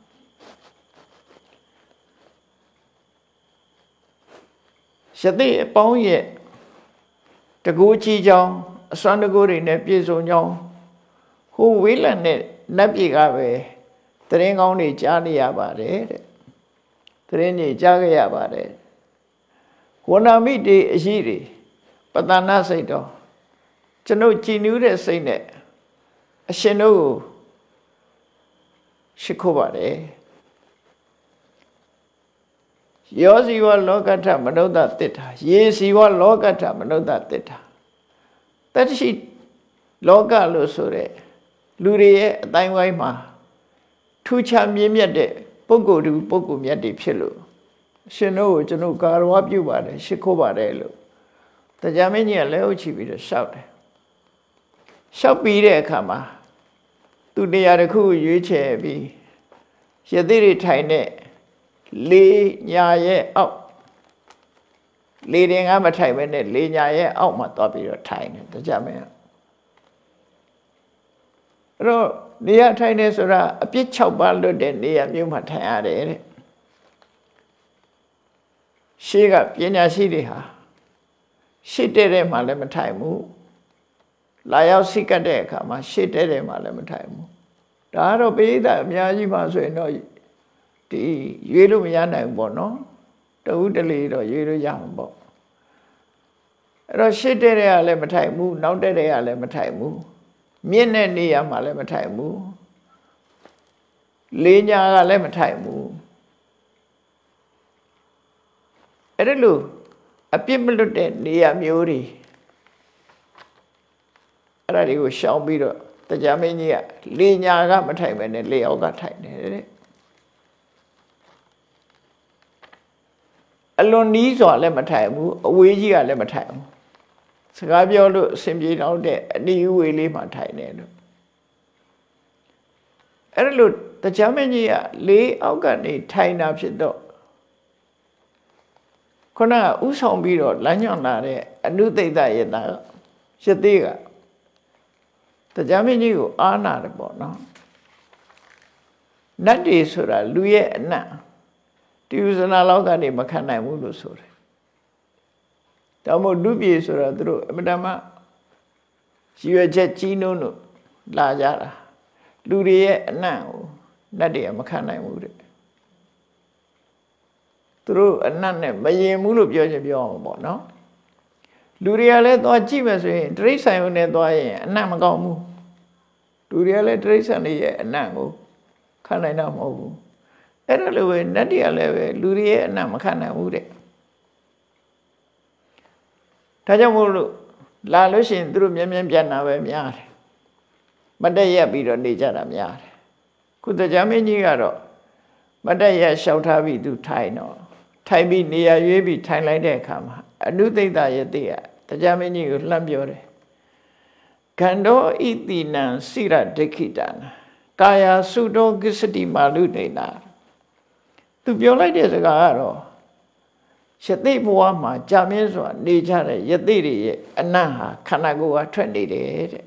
ရှသိအပေါင်းရဲ့တကူကြီးချောင်းအစွမ်းတကူတွေနဲ့ပြည့်စုံချောင်းဟိုဝေးလံနဲ့နတ်ပြည်ကပဲတရင်ကောင်းတွေကြားနေရပါတယ်တဲ့တရင်ကြီးကြားခဲ့ရပါတယ်ဝနာမိတေအရှိတွေပတနာစိတ်တော်ကျွန်ုပ်ကြည်နူးတဲ့စိတ်နဲ့အရှင်တို့ကိုရှိခိုးပါတယ်ယောဇီဝလောကထမနုဿသစ္စာယေစီဝလောကထမနုဿသစ္စာတတ္တိလောကလို့ဆိုတဲ့လူတွေရဲ့အတိုင်းဝိုင်းမှာထူးခြားမြင့်မြတ်တဲ့ပုဂ္ဂိုလ်တူပုဂ္ဂိုလ်မြတ်တွေဖြစ်လို့ရှင်တို့ကိုကျွန်တော်ကာရဝပြုပါတယ်ရှိခိုးပါတယ်လို့တရားမင်းကြီးကလည်းဟုတ်ချပြီးတော့ရှောက်တယ်ရှောက်ပြီးတဲ့အခါမှာသူတရားတစ်ခုရွေးချယ်ပြီးယသိတွေထိုင်တဲ့လေးညာရဲ့အောက်လေတင်ကမထိုင်ပဲနဲ့လေညာရဲ့အောက်မှာသွားပြီးတော့ထိုင်တယ်တရားမင်းအဲ့တော့နေရာထိုင်နေဆိုတာအပြစ်၆ပါးလွတ်တဲ့နေရာမျိုးမှာထိုင်ရတယ်တဲ့ရှေးကပညာရှိတွေဟာရှေ့တဲ့တဲ့မှာလည်းမထိုင်ဘူးလာရောက်စိတ်ကတ်တဲ့အခါမှာရှေ့တဲ့တဲ့မှာလည်းမထိုင်ဘူးဒါကတော့ပိဋကအများကြီးပါဆိုရင်တော့ဒီရွေးလို့မရနိုင်ဘူးပေါ့နော်တဦးတလေတော့ရွေးလို့ရမှာပေါ့အဲ့တော့ရှေ့တဲ့တဲ့ကလည်းမထိုင်ဘူးနောက်တဲ့တဲ့ကလည်းမထိုင်ဘူးမြင့်တဲ့နေရာမှာလည်းမထိုင်ဘူးလေးညာကလည်းမထိုင်ဘူးအဲ့ဒါလို့အပြစ်မလွတ်တဲ့နေရာမျိုးတွေအဲ့ဒါတွေကိုရှောင်ပြီးတော့တရားမင်းကြီးကလေးညာကမထိုင်ပဲနဲ့လေအောက်ကထိုင်တယ်တဲ့အလွန်နီးစွာလည်းမထိုင်ဘူးအဝေးကြီးကလည်းမထိုင်ဘူးစကားပြောလို့အဆင်ပြေတော့တဲ့အနီးဝေးလေးမှာထိုင်တယ်လို့အဲ့ဒါလို့တရားမင်းကြီးကလေးအောက်ကနေထိုင်တာဖြစ်တော့ခုနကဥဆောင်ပြီးတော့လမ်းညွှန်လာတဲ့အနုသိတယတရသေးကတရားမင်းကြီးကိုအားနာတယ်ပေါ့နော်နတ်တွေဆိုတာလူရဲ့အနတ်တိဥဇနာလောကကနေမခံနိုင်ဘူးလို့ဆိုတယ်ဒါမို့လူပြေဆိုတာသူတို့အမတမရွယ်ချက်ကြီးနှုံးလို့လာကြတာလူတွေရဲ့အနတ်ကိုနတ်တွေကမခံနိုင်ဘူးတဲ့သူတို့အနတ်နဲ့မရင်ဘူးလို့ပြောချင်ပြောအောင်ပေါ့နော်လူတွေကလည်းသွားကြည့်မယ်ဆိုရင်တိရစ္ဆာန်ရုံနဲ့သွားရင်အနတ်မကောင်းဘူးလူတွေကလည်းတိရစ္ဆာန်တွေရဲ့အနတ်ကိုခံနိုင်တော့မဟုတ်ဘူးအဲ့ဒါလိုပဲနတ်တွေကလည်းပဲလူတွေရဲ့အနတ်မခံနိုင်ဘူးတဲ့ဒါကြောင့်မို့လို့လာလို့ရှိရင်သူတို့မြဲမြဲပြန်တာပဲများတယ်မတက်ရက်ပြီးတော့နေကြတာများတယ်ခုတရားမင်းကြီးကတော့မတက်ရက်လျှောက်ထားပြီးသူထိုင်တော့ထိုင်ပြီးနေရာရွေးပြီးထိုင်လိုက်တဲ့အခါမှာအနုသိတယတိကတရားမင်းကြီးကိုလှမ်းပြောတယ်ခန္ဓောဣတိနံစိရဒိဋ္ဌိတနာကာယသုတောကိစ္စတိမာလူနေနာသူပြောလိုက်တဲ့စကားကတော့ယသိဘဝမှာကြာမြင့်စွာနေကြတဲ့ယသိတွေရဲ့အနတ်ဟာခန္ဓာကိုယ်ကထွက်နေတယ်တဲ့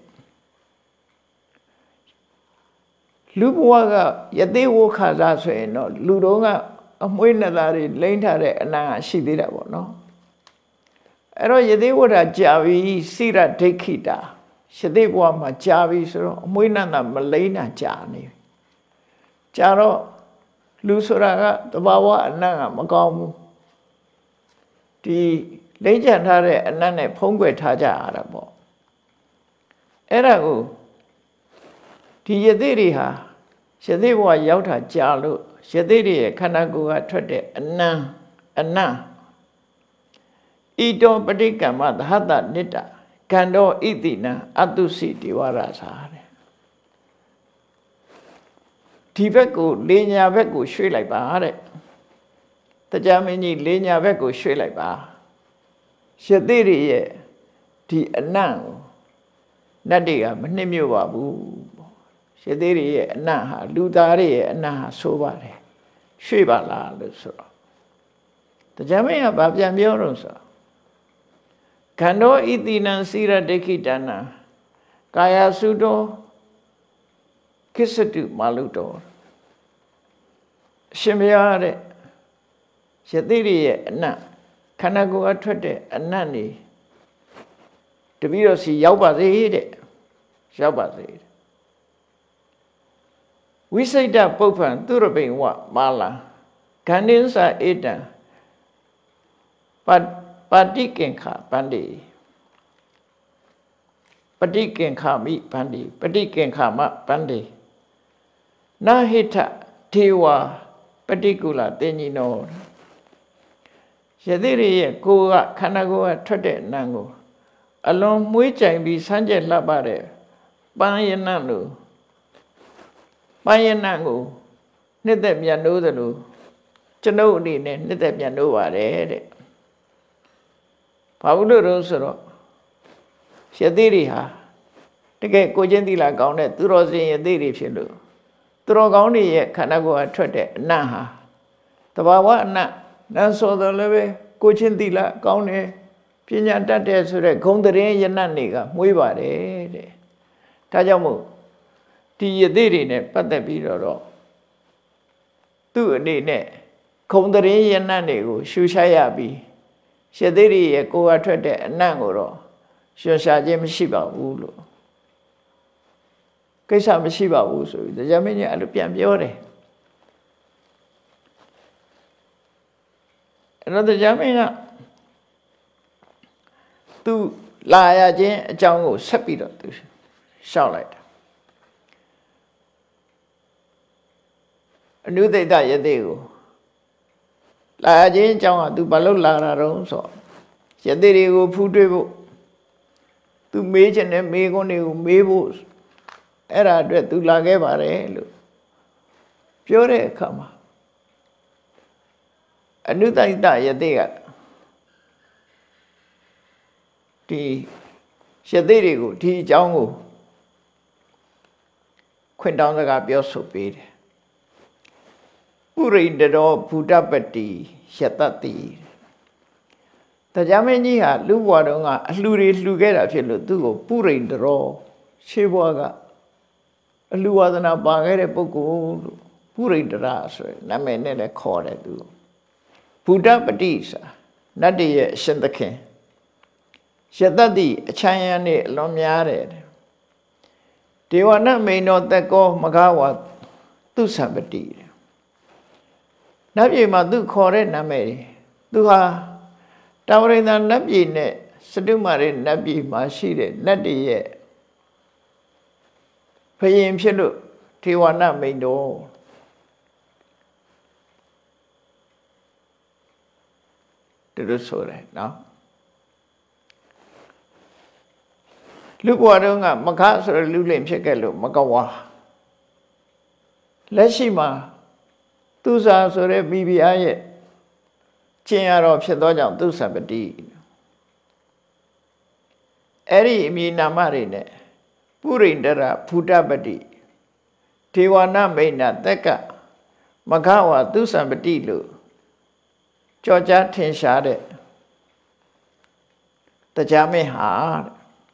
လူဘဝကယသိဝခါစားဆိုရင်တော့လူတော်ကအမွှေးနဲ့သားတွေလိမ့်ထားတဲ့အနတ်ဟာရှိသေးတာပေါ့နော်အဲ့တော့ယသိဝဒကြာပြီစိရဒိဋ္ဌိတာယသိဘဝမှာကြာပြီဆိုတော့အမွှေးနဲ့သားမလိမ့်တာကြာနေကြာတော့လူဆိုတာကတဘာဝအနတ်ကမကောင်းဘူးဒီလိမ့်ချန်ထားတဲ့အနတ်နဲ့ဖုံးကွယ်ထားကြရတာပေါ့အဲ့ဒါကိုဒီယသိတွေဟာယသိဘဝရောက်တာကြာလို့ယသိတွေရဲ့ခန္ဓာကိုယ်ကထွက်တဲ့အနံအနံဣတောပဋိကမ္မသဟတနိတ္တကန္တောဣတိနံအတုစီဒေဝရသာတဲ့ဒီဘက်ကိုလေညာဘက်ကိုရွှေ့လိုက်ပါတဲ့တရားမင်းကြီးလေညာဘက်ကိုရွှေ့လိုက်ပါယသိတွေရဲ့ဒီအနံကိုနတ်တွေကမနှိမ့်မြုပ်ပါဘူးယသိတွေရဲ့အနံဟာလူသားတွေရဲ့အနံဟာဆိုးပါတယ်ရွှေ့ပါလားလို့ဆိုတော့တရားမင်းကဗာပြန်ပြောတော့ဆိုခန္ဓောဣတိနံစိရဒိဋ္ဌိတနာကာယစုတောကိစ္စတုမာလုတောအရှင်ဘုရားတဲ့ယသိတွေရဲ့အနတ်ခန္ဓာကိုယ်အထွက်တဲ့အနတ်နေတပည့်တော်စီရောက်ပါစေတဲ့ရောက်ပါစေဝိစိတ်တပုပ္ပံသူရပိဝမာလာဂန္ဓင်းစာဧတံပပါတိကင်္ခပန္တိပတိကင်္ခမိပန္တိပတိကင်္ခမပန္တိနာဟိထဒေဝပတိကုလတေညီနောယသိရရဲ့ကိုယ်ကခန္ဓာကိုယ်ကထွက်တဲ့နံကိုအလွန်မွှေးကြိုင်ပြီးဆန်းကျက်လှပတဲ့ပန်းရနံလို့ပန်းရနံကိုနှစ်သက်မြတ်နိုးသလိုကျွန်ုပ်အနေနဲ့နှစ်သက်မြတ်နိုးပါတယ်တဲ့ဘာလို့လို့ဆိုတော့ယသိတွေဟာတကယ်ကိုချင်းသီလကောင်းတဲ့သူတော်စင်ယသိတွေဖြစ်လို့သူတော်ကောင်းတွေရဲ့ခန္ဓာကိုယ်ကထွက်တဲ့အနတ်ဟာတဘာဝအနတ်နတ်ဆိုတော့လည်းပဲကိုချင်းသီလကောင်းတယ်ပညာတတ်တယ်ဆိုတဲ့ဂုံတရင်ယနတ်တွေကမွေးပါတယ်တဲ့ဒါကြောင့်မို့ဒီယသိတွေနဲ့ပတ်သက်ပြီးတော့သူ့အနေနဲ့ဂုံတရင်ယနတ်တွေကိုရှုရှားရပြီးယသိတွေရဲ့ကိုယ်ကထွက်တဲ့အနတ်ကိုတော့ရှုရှားခြင်းမရှိပါဘူးလို့ကိစ္စမရှိပါဘူးဆိုပြီးတရားမင်းကြီးအဲ့လိုပြန်ပြောတယ်အဲ့တော့တရားမင်းကသူလာရခြင်းအကြောင်းကိုဆက်ပြီးတော့သူရှောက်လိုက်တာအနုသိတယသိကိုလာရခြင်းအကြောင်းကသူဘာလို့လာတာတုံးဆိုယသိတွေကိုဖူးတွေ့ဖို့သူမေးချင်တဲ့မေးခွန်းတွေကိုမေးဖို့အဲ့ဒါအတွက်သူလာခဲ့ပါတယ်လို့ပြောတဲ့အခါမှာအနုတ္တယသိကဒီယသိတွေကိုဒီအကြောင်းကိုခွင့်တောင်းစကားပြောဆိုပေးတယ်ပုရိန္ဒရောဘုဒ္ဓပတိယတတိတရားမင်းကြီးဟာလူဘဝတုန်းကအလှူတွေလှူခဲ့တာဖြစ်လို့သူ့ကိုပုရိန္ဒရောရှေးဘဝကအလှူဝါဒနာပါခဲ့တဲ့ပုဂ္ဂိုလ်လို့ပုရိန္ဒရာဆိုတဲ့နာမည်နဲ့လည်းခေါ်တယ်သူဘုဒ္ဓပတိစာနတ်တည်းရဲ့အရှင်သခင်ယတတိအချမ်းရံနဲ့အလွန်များတယ်ဒေဝနမိန်တော်သက်ကောမဃဝါသူသံပတိနတ်ပြည်မှာသူခေါ်တဲ့နာမည်သူဟာတာဝရိန္ဒနတ်ပြည်နဲ့စတုမာရိနတ်ပြည်မှာရှိတဲ့နတ်တည်းရဲ့ဘုရင်ဖြစ်လို့ဒေဝနမိန်တော်ဒီလိုဆိုတယ်နော်လူဘဝတုန်းကမခဆိုတဲ့လူလိမ်ဖြစ်ခဲ့လို့မကဝါလက်ရှိမှာသူစာဆိုတဲ့မိဖုရားရဲ့ကျင့်ရတော့ဖြစ်သောကြောင့်သူစပတိအဲ့ဒီအမည်နာမတွေနဲ့ပုရိန္ဒရာဘုဒ္ဓပတိဒေဝနာမိန်နာတက်ကမခဝါသူစပတိလို့ Georgia Tin Shade the Jami ha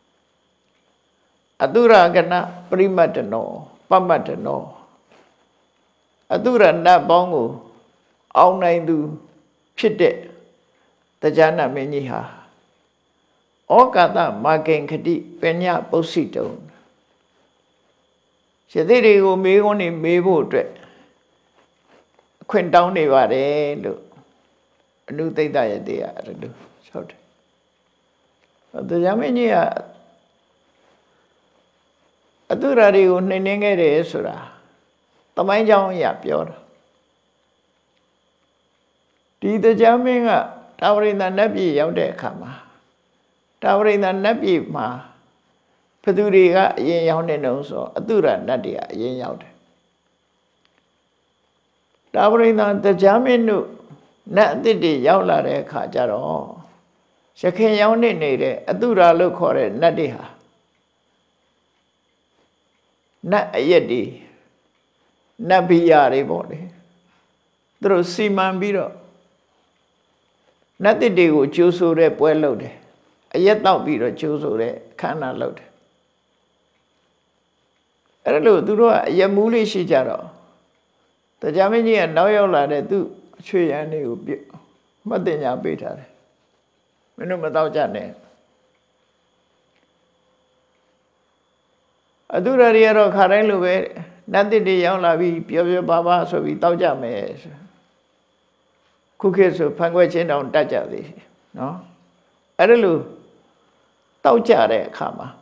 Adura Gana Primatano, Pamatano Adura Nabongo, all nine do Chide, the Jana Miniha. Okada Magen Kadi, Penya Posito. Shadiri will be only Mabo Dread. Quint down Nevada, look. A new day diet there, I do. Short. But the Yaminia Adurari Niningere Sura. The mind young yap your. Did the jamming up, towering the Nabi out there, Kama. Towering the Nabi ma. Paduriga, yen young so, Adura Nadia, yen out. Towering the jamming, not the day Yaula Kajaro. Shakin young nade, Adura look for it, Nadia. Not a yeti. Nabiari body. Through Seaman Biro. Not the day would choose so rep well loaded. A yet now be a choose so rep, cannot load. Hello, Dura, Yamuli Shijaro. The Jamini and Noyola they do, Chui and you, but then you're better. Minumata Jane. Adura Riero Karelu. Nothing the young lavi, Pio Baba, so we thought James. Cookies of Panguachin on Taja, no? Adelu Tauchare Kama.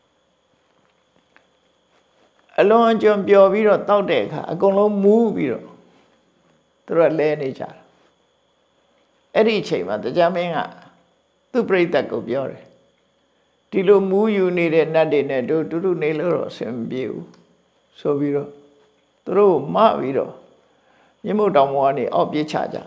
Alone jump your viro, Tauteka, a golo move viro through a lane each other. Eddie chamber, the Jamina, to break that go beyond. Tilo move you needed nothing to do to do nail or some view. So we do. Through ma we do. You move down one of your charger.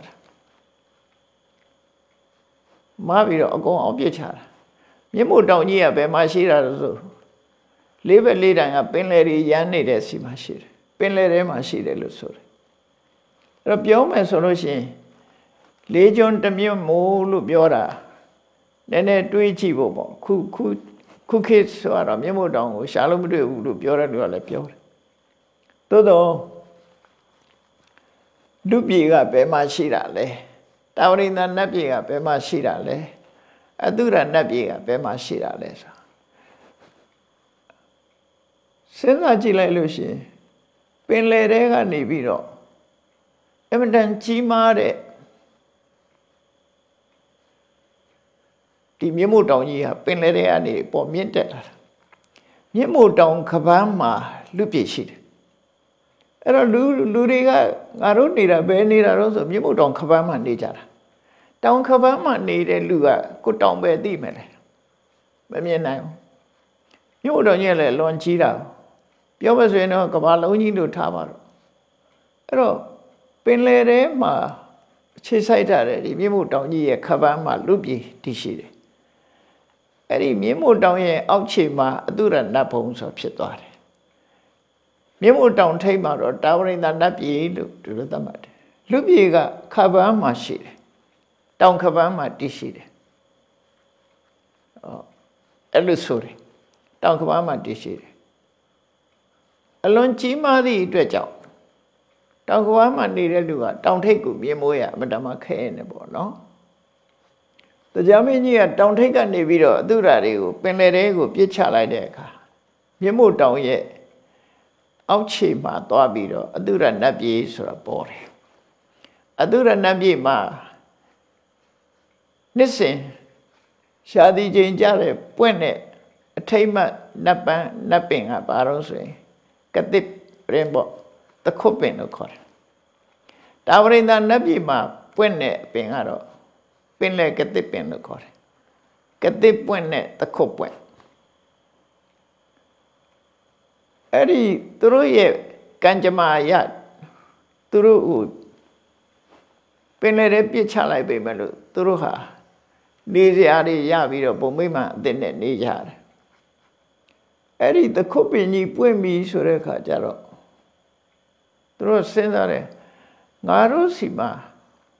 Ma we do go off your charger. You move down here by my shira. Live a leader and a penlery yanni de simashir. Penlery mashir lusur. Rapioma solution. Legion tamio molu biora. Then a twitchy bobo. Cookies or a memo down. Shalom do biora do a pure. Todo Dupiga Pema Shirale, Towering the Napiga Pema Shirale, Adura Napiga Pema Shirale. Sena Chile Lucy, Penlerega Nibiro, Emedan Chimare, the Mimutoni, Penlereani, Pomiente, Mimuton Kabama, Lupi sheet. I don't do I don't need a bear need a rose of you don't cover my nature. Don't cover my need a luga, go down by the demon. But me now. You don't yell a long cheetah. You always know Cavallo to Tamar. Oh, Penlere ma Chisita, if you move down ye cover my lupi tishid. And if you move down ye outchima, do the napons of Pitware. Memo down take out or towering the nappy to the mat. Lubiga cover my sheet. Down cover my tishid. Oh, illusory. Down cover my tishid. Alone chima the dredge out. Down cover my needle do down take good memoya, Madame Kane, no? The Jamini don't take a video, do that you, Penlerego, Picha like deca. Memo down yet. Ouchi ma toabido, Adura Nabi sura bore. Adura Nabi ma Listen, Shadi Jinjare, Puene, a tamer, napping, napping up arrowsway, Katip, rainbow, the coping of court. Towering the Nabi ma, Puene, Pingaro, Pinle Katip in the court. Katip Puene, the copway. Eri through ye Kanjama yat through Penere Pichala Bimelu, through her. Niziari Yaviro Bomima, then Nijar. Eri the copy ni Puemi Sureka Jaro. Through Senare Narosima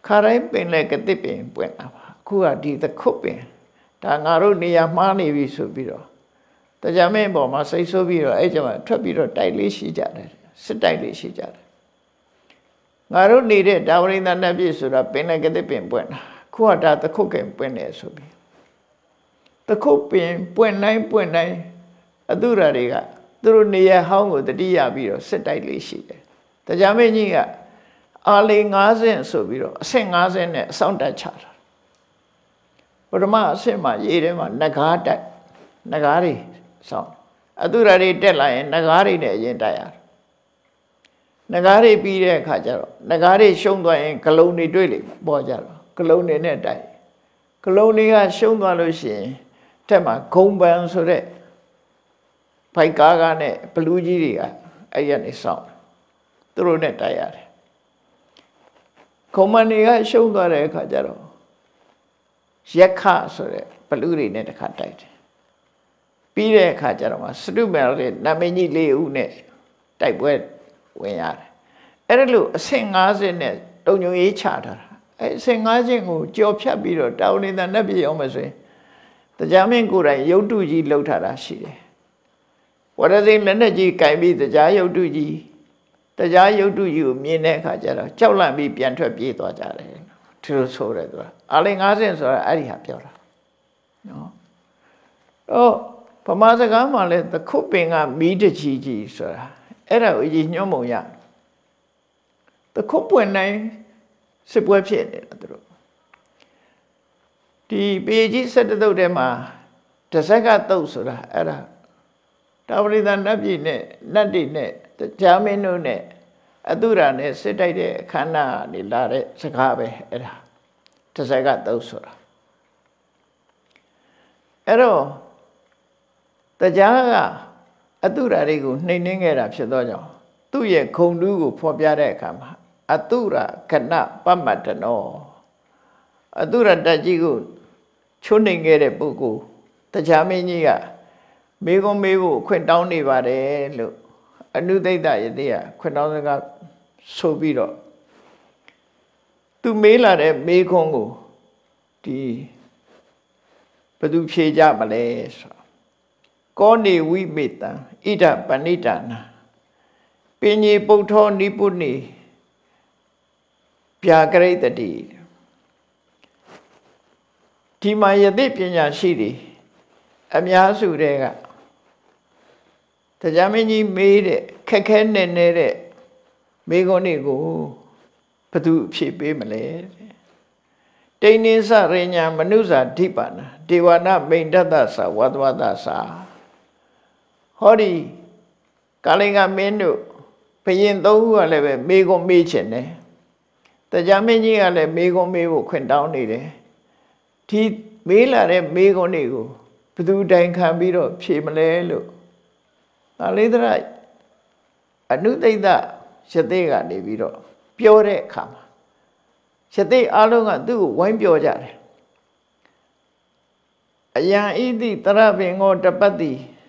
ခါတိုင်းပင်လဲကတိပင်ပွင့်လာပါအခုကဒီသခုတ်ပင်ဒါငါတို့နေရာမှားနေပြီဆိုပြီးတော့တရားမင်းပေါ်မှာစိတ်ဆိုးပြီးတော့အဲ့ကျမှထွက်ပြီးတော့တိုက်လေးရှိကြတယ်စစ်တိုက်လေးရှိကြတယ်ငါတို့နေတဲ့တာဝရိန္ဒနတ်ပြည်ဆိုတာပင်လဲကတိပင်ပွင့်လာခုကဒါသခုတ်ကင်ပွင့်နေဆိုပြီးသခုတ်ပင်ပွင့်တိုင်းပွင့်တိုင်းအတုရာတွေကသူတို့နေရာဟောင်းကိုတတိယပြီးတော့စစ်တိုက်လေးရှိတယ်တရားမင်းကြီးကအာလီ၅ဆင့်ဆိုပြီးတော့အဆင့်၅ဆင့်နဲ့အဆောင်တက်ချတာပထမအဆင့်မှာရေးထဲမှာနဂါးတိုက်နဂါးတွေဆောင်းအတုရာတွေတက်လာရင်နဂါးတွေနဲ့အရင်တိုက်ရတယ်နဂါးတွေပြီးတဲ့အခါကျတော့နဂါးတွေရှုံးသွားရင်ဂလုံးတွေတွေ့လိမ့်မယ်ပေါ်ကြတော့ဂလုံးတွေနဲ့တိုက်ဂလုံးတွေကရှုံးသွားလို့ရှိရင်တက်မှာဂုံပန်ဆိုတဲ့ဖိုက်ကားကနဲ့ဘလူးကြီးတွေကအဲ့ရနေဆောင်းသူတို့နဲ့တိုက်ရတယ်ခုံမန်တွေကရှုံးသွားတဲ့အခါကျတော့ရက်ခဆိုတဲ့ဘလူးတွေနဲ့တခါတိုက်တယ်ပြီးတဲ့အခါကျတော့မှစတုမယ်ရဲ့နာမည်ကြီးလေးဦးနဲ့တိုက်ပွဲဝင်ရတယ်အဲ့ဒါလို့အဆင့်၅ဆင့်နဲ့တုံညုံရေးချထားတာအဲ့အဆင့်၅ဆင့်ကိုကြော်ဖြတ်ပြီးတော့တာဝရိန္ဒနတ်ပြည်အောင်မယ်ဆိုရင်တရားမင်းကိုယ်တိုင်ရုပ်တုကြီးလှုပ်ထားတာရှိတယ်ဝရဇိလက်နဲ့ကြီးကင်ပြီးတရားရုပ်တုကြီးတရားရုပ်တုကြီးကိုမြင်တဲ့အခါကျတော့ကြောက်လန့်ပြီးပြန်ထွက်ပြေးသွားကြတယ်သူတို့ဆိုတယ်သူကအာလင်၅ဆင့်ဆိုတာအဲ့ဒီဟာပြောတာနော်တော့ဗမာစကားမှာလဲသခုတ်ပင်ကမီးတကြီးကြီးဆိုတာအဲ့ဒါကိုကြီးညှို့မုံရသခုတ်ပွင့်တိုင်းစစ်ပွဲဖြစ်နေတာသူတို့ဒီပေကြီး၁၁တုတ်ထဲမှာတဆက်ကတုတ်ဆိုတာအဲ့ဒါတာဝရိန္ဒနတ်ပြည်နဲ့နတ်တွေနဲ့တရားမင်းတို့နဲ့အတုရာနဲ့စစ်တိုက်တဲ့အခမ်းအနားနေလာတဲ့စကားပဲအဲ့ဒါတဆက်ကတုတ်ဆိုတာအဲ့တော့တရားကအတုရာတွေကိုနှိမ်နှင်းခဲ့တာဖြစ်သောကြောင့်သူ့ရဲ့ခုံတူးကိုဖော်ပြတဲ့အခါမှာအတုရာခဏပမတ္တနောအတုရတကြီးကိုချုံနှိမ်ခဲ့တဲ့ပုဂ္ဂိုလ်တရားမင်းကြီးကမေကွန်မေးဖို့ခွင့်တောင်းနေပါတယ်လို့အနုသိဒယတိကခွင့်တောင်းစကားဆိုပြီးတော့သူမေးလာတဲ့မေခွန်းကိုဒီဘယ်သူဖြေကြမလဲဆိုကောနေဝိမေတံဣဒပဏိတာနာပညေပုဋ္ဌောနိပုဏိပြာကရိတတိဒီမှာယသိပညာရှိတွေအများစုတွေကတရားမင်းကြီးမေးတဲ့ခက်ခဲနေနေတဲ့မေခွန်းတွေကိုဘသူဖြေပေးမလဲတိန်နိစရိညာမနုဇာဓိပါဏဒေဝနာမိန်တတ္တသဝတ္တဝတ္တသာဟောဒီကာလင်္ဂမင်းတို့ဘယင်သုံးခုကလည်းပဲမေခွန်းမေးချင်တယ်တရားမင်းကြီးကလည်းမေခွန်းမေးဖို့ခွင့်တောင်းနေတယ်ဒီမေးလာတဲ့မေခွန်းတွေကိုဘသူတိုင်ခံပြီးတော့ဖြေမလဲလို့သာလေးသရအနုသိဒယသိကနေပြီးတော့ပြောတဲ့အခါမှာယသိအားလုံးကသူ့ကိုဝိုင်းပြောကြတယ်အယံဣတိတရပင်ကိုတပတ္တိ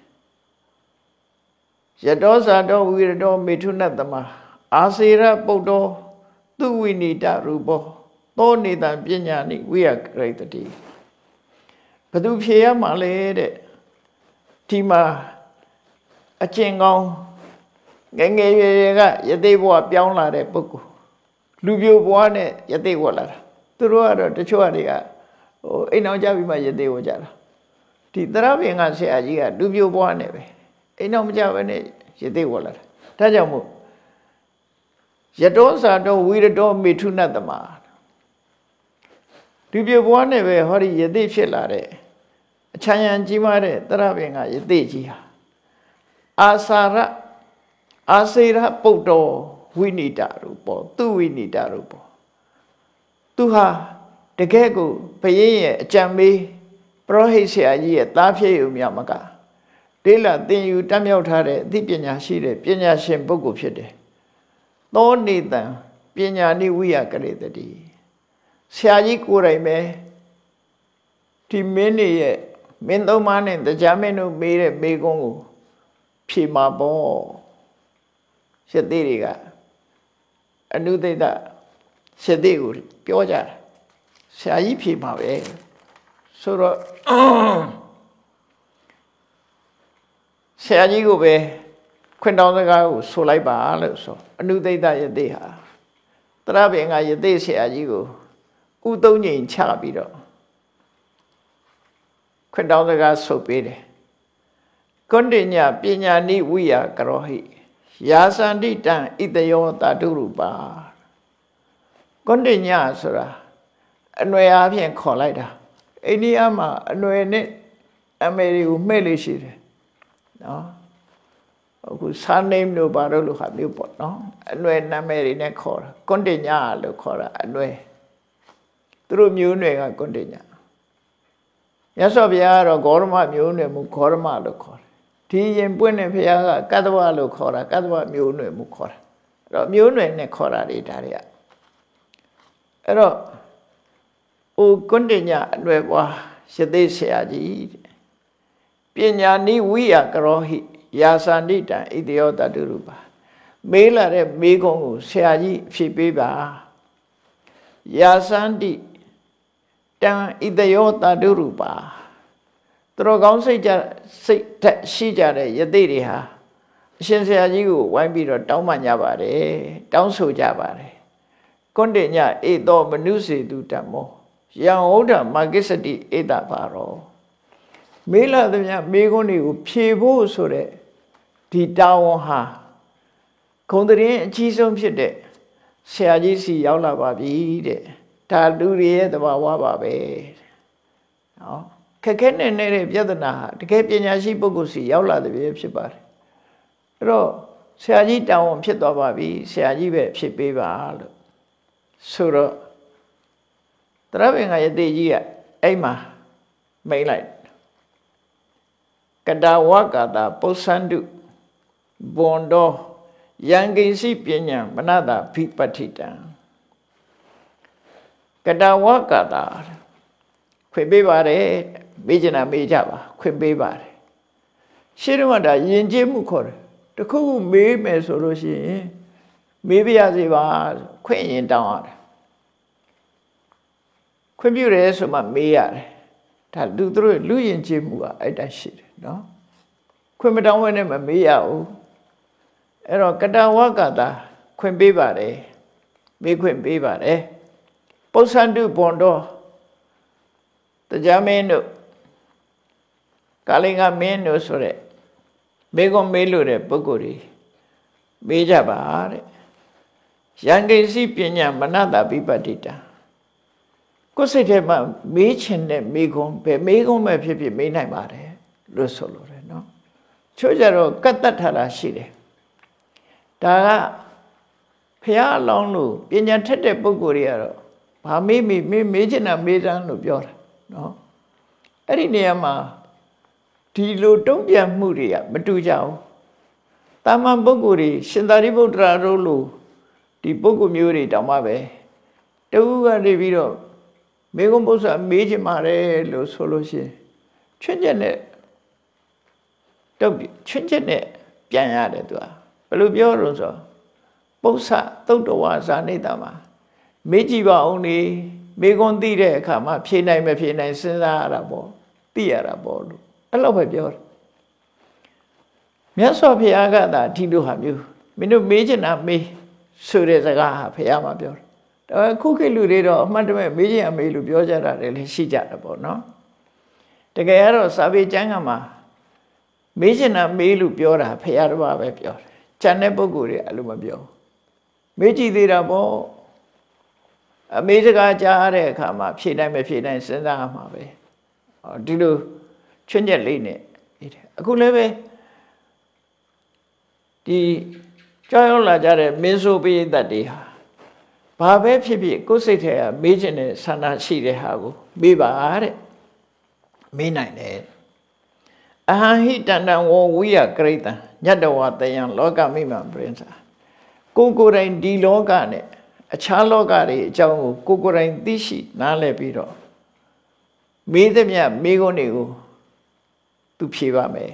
ယတောဇာတောဝိရတောမေထုနတ္တမအာစေရပုတ္တောသူဝိနိတရူပောသောနေတံပညာနိဝိယကရိတတိဘသူဖြေရမှာလဲတဲ့ဒီမှာအကျင့်ကောင်းငယ်ငယ်ရွယ်ရွယ်ကယသိဘဝပြောင်းလာတဲ့ပုဂ္ဂိုလ်လူပြိုဘဝနဲ့ယသိဝလာတာသူတို့ကတော့တချို့တွေကဟိုအိမ်အောင်ကြပြီးမှယသိဝကြတာဒီသရပင်ကဆရာကြီးကလူပြိုဘဝနဲ့ပဲအိမ်အောင်မကြဘဲနဲ့ယသိဝလာတာဒါကြောင့်မို့ယတောဇာတောဝိရတောမေထုနတ္တမလူပြိုဘဝနဲ့ပဲဟောဒီယသိဖြစ်လာတဲ့အချမ်းရံကြီးမားတဲ့သရပင်ကယသိကြီးဟာအာစာရအာစေရပုတ္တောဝိနိတရူပောသူဝိနိတရူပောသူဟာတကယ်ကိုဘုရင်ရဲ့အကြံပေးပရောဟိတ်ဆရာကြီးရဲ့သားဖြစ်ယူမြမကတေးလာသင်ယူတတ်မြောက်ထားတဲ့အသိပညာရှိတဲ့ပညာရှင်ပုဂ္ဂိုလ်ဖြစ်တယ်သောနေတံပညာနိဝိယကရေတတိဆရာကြီးကိုယ်တိုင်ပဲဒီမင်းနေရဲ့မင်းသုံးပါးနဲ့တရားမင်းတို့မေးတဲ့မေးခွန်းကိုဖြေမှာပေါ့ရှစ်သေးတွေကအနုသိဒရှစ်သိကိုပြောကြတယ်ဆရာကြီးဖြေမှာပဲဆိုတော့ဆရာကြီးကိုပဲခွင့်တောင်းစကားကိုဆိုလိုက်ပါလို့ဆိုအနုသိတယသိဟာတရဘင်ကယသိဆရာကြီးကိုဥသုံးငိမ်ချပြီးတော့ခွင့်တောင်းစကားဆိုပေးတယ်ကွန်တညပညာနိဝိယကရောဟိယာစန္တိတံဣတယောတာတုရူပါကွန်တညဆိုတာအနွယ်အားဖြင့်ခေါ်လိုက်တာအိန္ဒိယမှာအနွယ်နဲ့အမေရိကိုမှဲ့လို့ရှိတယ်နော်အခုစာနေမ်လို့ဘာလို့လို့ဟာမျိုးပေါ့နော်အနွယ်နာမည်တွေနဲ့ခေါ်တာကွန်တညလို့ခေါ်တာအနွယ်သူတို့မျိုးနွယ်ကကွန်တညမြတ်စွာဘုရားကတော့ဂေါရမမျိုးနွယ်မူဂေါရမလို့ခေါ်တယ်ဒီရင်ပွင့်တဲ့ဘုရားကကတ္တဝလို့ခေါ်တာကတ္တဝမျိုးနွယ်မူခေါ်တာအဲ့တော့မျိုးနွယ်နဲ့ခေါ်တာတွေဒါတွေကအဲ့တော့အိုကွန်တညအနွယ်ပွားရသေးဆရာကြီးပညာနိဝိယကရောဟိယာစန္တိတံဣတယောတတုရူပါမေးလာတဲ့မေးခွန်းကိုဆရာကြီးဖြေပေးပါယာစန္တိတံဣတယောတတုရူပါသူတော်ကောင်းစိတ်ကြစိတ်ဓာတ်ရှိကြတဲ့ယသိတွေဟာအရှင်ဆရာကြီးကိုဝိုင်းပြီးတော့တောင်းပန်ကြပါတယ်တောင်းဆိုကြပါတယ်ကွန်တညဧသောမနုစေတုဓမ္မောယံဟုတ်တာမာကိစတိဧတဘာရောမေးလာသမျှမေးခွန်းတွေကိုဖြေဖို့ဆိုတဲ့ဒီတာဝန်ဟာဂုံတရင်အကြီးဆုံးဖြစ်တဲ့ဆရာကြီးစီရောက်လာပါပြီတဲ့ဒါလူတွေရဲ့သဘာဝပါပဲနော်ခက်ခဲနဲ့နေတဲ့ပြဿနာဟာတကယ်ပညာရှိပုဂ္ဂိုလ်စီရောက်လာတဲ့ပြည့်ဖြစ်ပါတယ်အဲ့တော့ဆရာကြီးတာဝန်ဖြစ်သွားပါပြီဆရာကြီးပဲဖြစ်ပေးပါလို့ဆိုတော့တရဘင်္ဂယတိကြီးကအဲ့မှာမိတ်လိုက်ကတဝကတာပု္ပ္ပန္တုဘွန်တော်ယံကိစီပညာမနတာဖိပဋ္ဌိတံကတဝကတာခွင့်ပေးပါတယ်မေးချင်တာမေးကြပါခွင့်ပေးပါတယ်ရှင်းတော့ဒါယဉ်ကျေးမှုခေါ်တယ်တခုခုမေးမယ်ဆိုလို့ရှိရင်မေးပြရစီပါခွင့်ရင်တောင်းရတယ်ခွင့်ပြုတယ်ဆိုမှမေးရတယ်ဒါလူတို့လူယဉ်ကျေးမှုကအဲ့တိုင်းရှိတယ်နော်ခွင့်မတောင်းဝဲနဲ့မမေးရဘူးအဲ့တော့ကတဝကတာခွင့်ပေးပါတယ်မေးခွင့်ပေးပါတယ်ပု္ပ္ပန္တုဘွန်တော်တရားမင်းတို့ကာလင်္ဂမင်းတို့ဆိုတဲ့မေကွန်မေးလို့တဲ့ပုဂ္ဂိုလ်တွေမေးကြပါတဲ့ယံကိစီပညာမနတာပိပတ္တိတံကိုယ်စိတ်ထဲမှာမေးချင်တဲ့မေကွန်ပဲမေကွန်ပဲဖြစ်ဖြစ်မေးနိုင်ပါတယ်လို့ဆိုလို့တယ်နော်ချို့ကြတော့ကတ်တတ်ထားတာရှိတယ်ဒါကဖះအလောင်းလို့ပညာထက်တဲ့ပုဂ္ဂိုလ်တွေကတော့ဘာမေးမေးမေးမေးချင်တာမေးတန်းလို့ပြောတာနော်အဲ့ဒီနေရာမှာဒီလိုတုံ့ပြန်မှုတွေကမတူကြဘူးတာမန်ပုဂ္ဂိုလ်တွေရှင်သာရိပုတ္တရာတို့လိုဒီပုဂ္ဂိုလ်မျိုးတွေတောင်မှပဲတူကနေပြီးတော့မေကွန်ပု္ပ္ပာမေးချင်ပါတယ်လို့ဆိုလို့ရှိရင်ချွတ်ချက်နဲ့တုတ်ချွတ်ချက်နဲ့ပြန်ရတယ်သူကဘယ်လိုပြောလို့ဆိုပု္ပ္ပာသုတ်တဝါဇာနေတာမှာမေးကြည့်ပါဦးလေမေကွန်သိတဲ့အခါမှာဖြေနိုင်မဖြေနိုင်စဉ်းစားရတာပေါ့သိရတာပေါ့လို့အဲ့လိုပဲပြောတယ်မြတ်စွာဘုရားကသာဒီလိုဟာမျိုးမင်းတို့မေးချင်တာမေးဆိုတဲ့စကားဟာဘုရားမှာပြောတယ်ဒါပေမဲ့ခုခေတ်လူတွေတော့အမှတ်တမဲ့မေးချင်အမေးလို့ပြောကြတာလည်းရှိကြတာပေါ့နော်တကယ်ကတော့စာပေကျမ်းကမှာမေးချင်တာမေးလို့ပြောတာဘုရားတစ်ပါးပဲပြောတယ်ကျန်တဲ့ပုဂ္ဂိုလ်တွေအဲ့လိုမပြောမေးကြည့်သေးတာပေါ့အမေစကားကြားတဲ့အခါမှာဖြေနိုင်မဖြေနိုင်စဉ်းစားရမှာပဲဒီလိုချွတ်ညက်လေးနဲ့အခုလည်းပဲဒီကြောက်ရွံ့လာကြတဲ့မင်းဆိုပိဋကတ်တွေဟာဘာပဲဖြစ်ဖြစ်ကိုယ်စိတ်ထဲကမေးချင်တဲ့ဆန္ဒရှိတဲ့ဟာကိုမေးပါတဲ့မေးနိုင်တယ်အဟံဟိတန္တံဝဝိယကရိတံညတဝတယံလောကမိမံပရိစ္ဆာကိုကိုယ်တိုင်ဒီလောကနဲ့အခြားလောကတွေအကြောင်းကိုကိုကိုယ်တိုင်သိရှိနားလည်ပြီးတော့မေးသမျှမေးခွန်းတွေကိုသူဖြေပါမယ်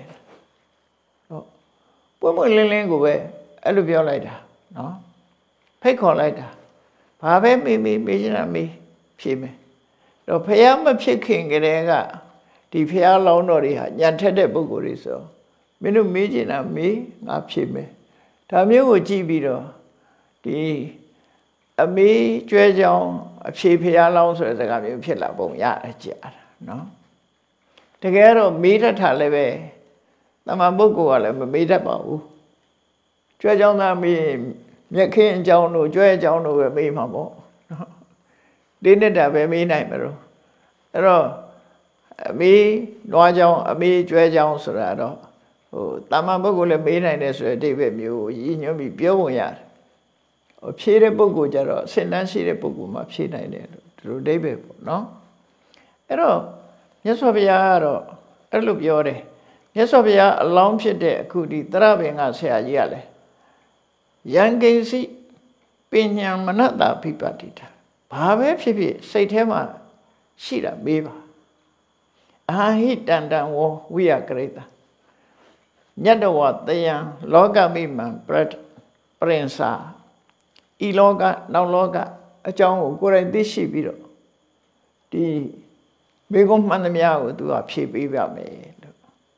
ဟုတ်ပွင့်ပွင့်လင်းလင်းကိုပဲအဲ့လိုပြောလိုက်တာနော်ဖိတ်ခေါ်လိုက်တာဘာပဲမေးမေးမေးချင်တာမေးဖြေမယ်တော့ဖယားမဖြစ်ခင်ကတည်းကဒီဖယားလောင်းတော်တွေဟာညံထက်တဲ့ပုဂ္ဂိုလ်တွေဆိုမင်းတို့မေးချင်တာမေးငါဖြေမယ်ဒါမျိုးကိုကြည့်ပြီးတော့ဒီအမေးကျွဲကြောင်အဖြေဖယားလောင်းဆိုတဲ့စကားမျိုးဖြစ်လာပုံရတယ်ကြာတာနော်တကယ်တော့မေးတတ်တာလည်းပဲတမန်ပုဂ္ဂိုလ်ကလည်းမမေးတတ်ပါဘူးကျွဲကြောင်သားမေးမြက်ခင်းအကြောင်းတို့ကျွဲအကြောင်းတို့ပဲမေးမှာပေါ့ဒီနှစ်တာပဲမေးနိုင်မလို့အဲ့တော့အမေးနွားကြောင်အမေးကျွဲကြောင်ဆိုတာတော့ဟိုတမန်ပုဂ္ဂိုလ်လည်းမေးနိုင်တယ်ဆိုတဲ့အဓိပ္ပာယ်မျိုးရည်ညွှန်းပြီးပြောပုံရတယ်ဟိုဖြေတဲ့ပုဂ္ဂိုလ်ကြတော့အစင်တန်းရှိတဲ့ပုဂ္ဂိုလ်မှဖြေနိုင်တယ်လို့ဒီလိုအဓိပ္ပာယ်ပေါ့နော်အဲ့တော့မြတ်စွာဘုရားကတော့အဲ့လိုပြောတယ်မြတ်စွာဘုရားအလောင်းဖြစ်တဲ့အခုဒီသရဘင်္ဂဆရာကြီးကလည်းယံကိဉ္စီပညာမနတဖိပတိတာဘာပဲဖြစ်ဖြစ်စိတ်ထဲမှာရှိတာမေးပါအာဟိတန္တံဝဝိယကရိတာညတဝတယံလောကမိမံပရပရင်စာဤလောကနောက်လောကအကြောင်းကိုကိုယ်တိုင်သိရှိပြီးတော့ဒီမိဂုံမှန်သမျှကိုသူကဖြေပေးပြမယ်လို့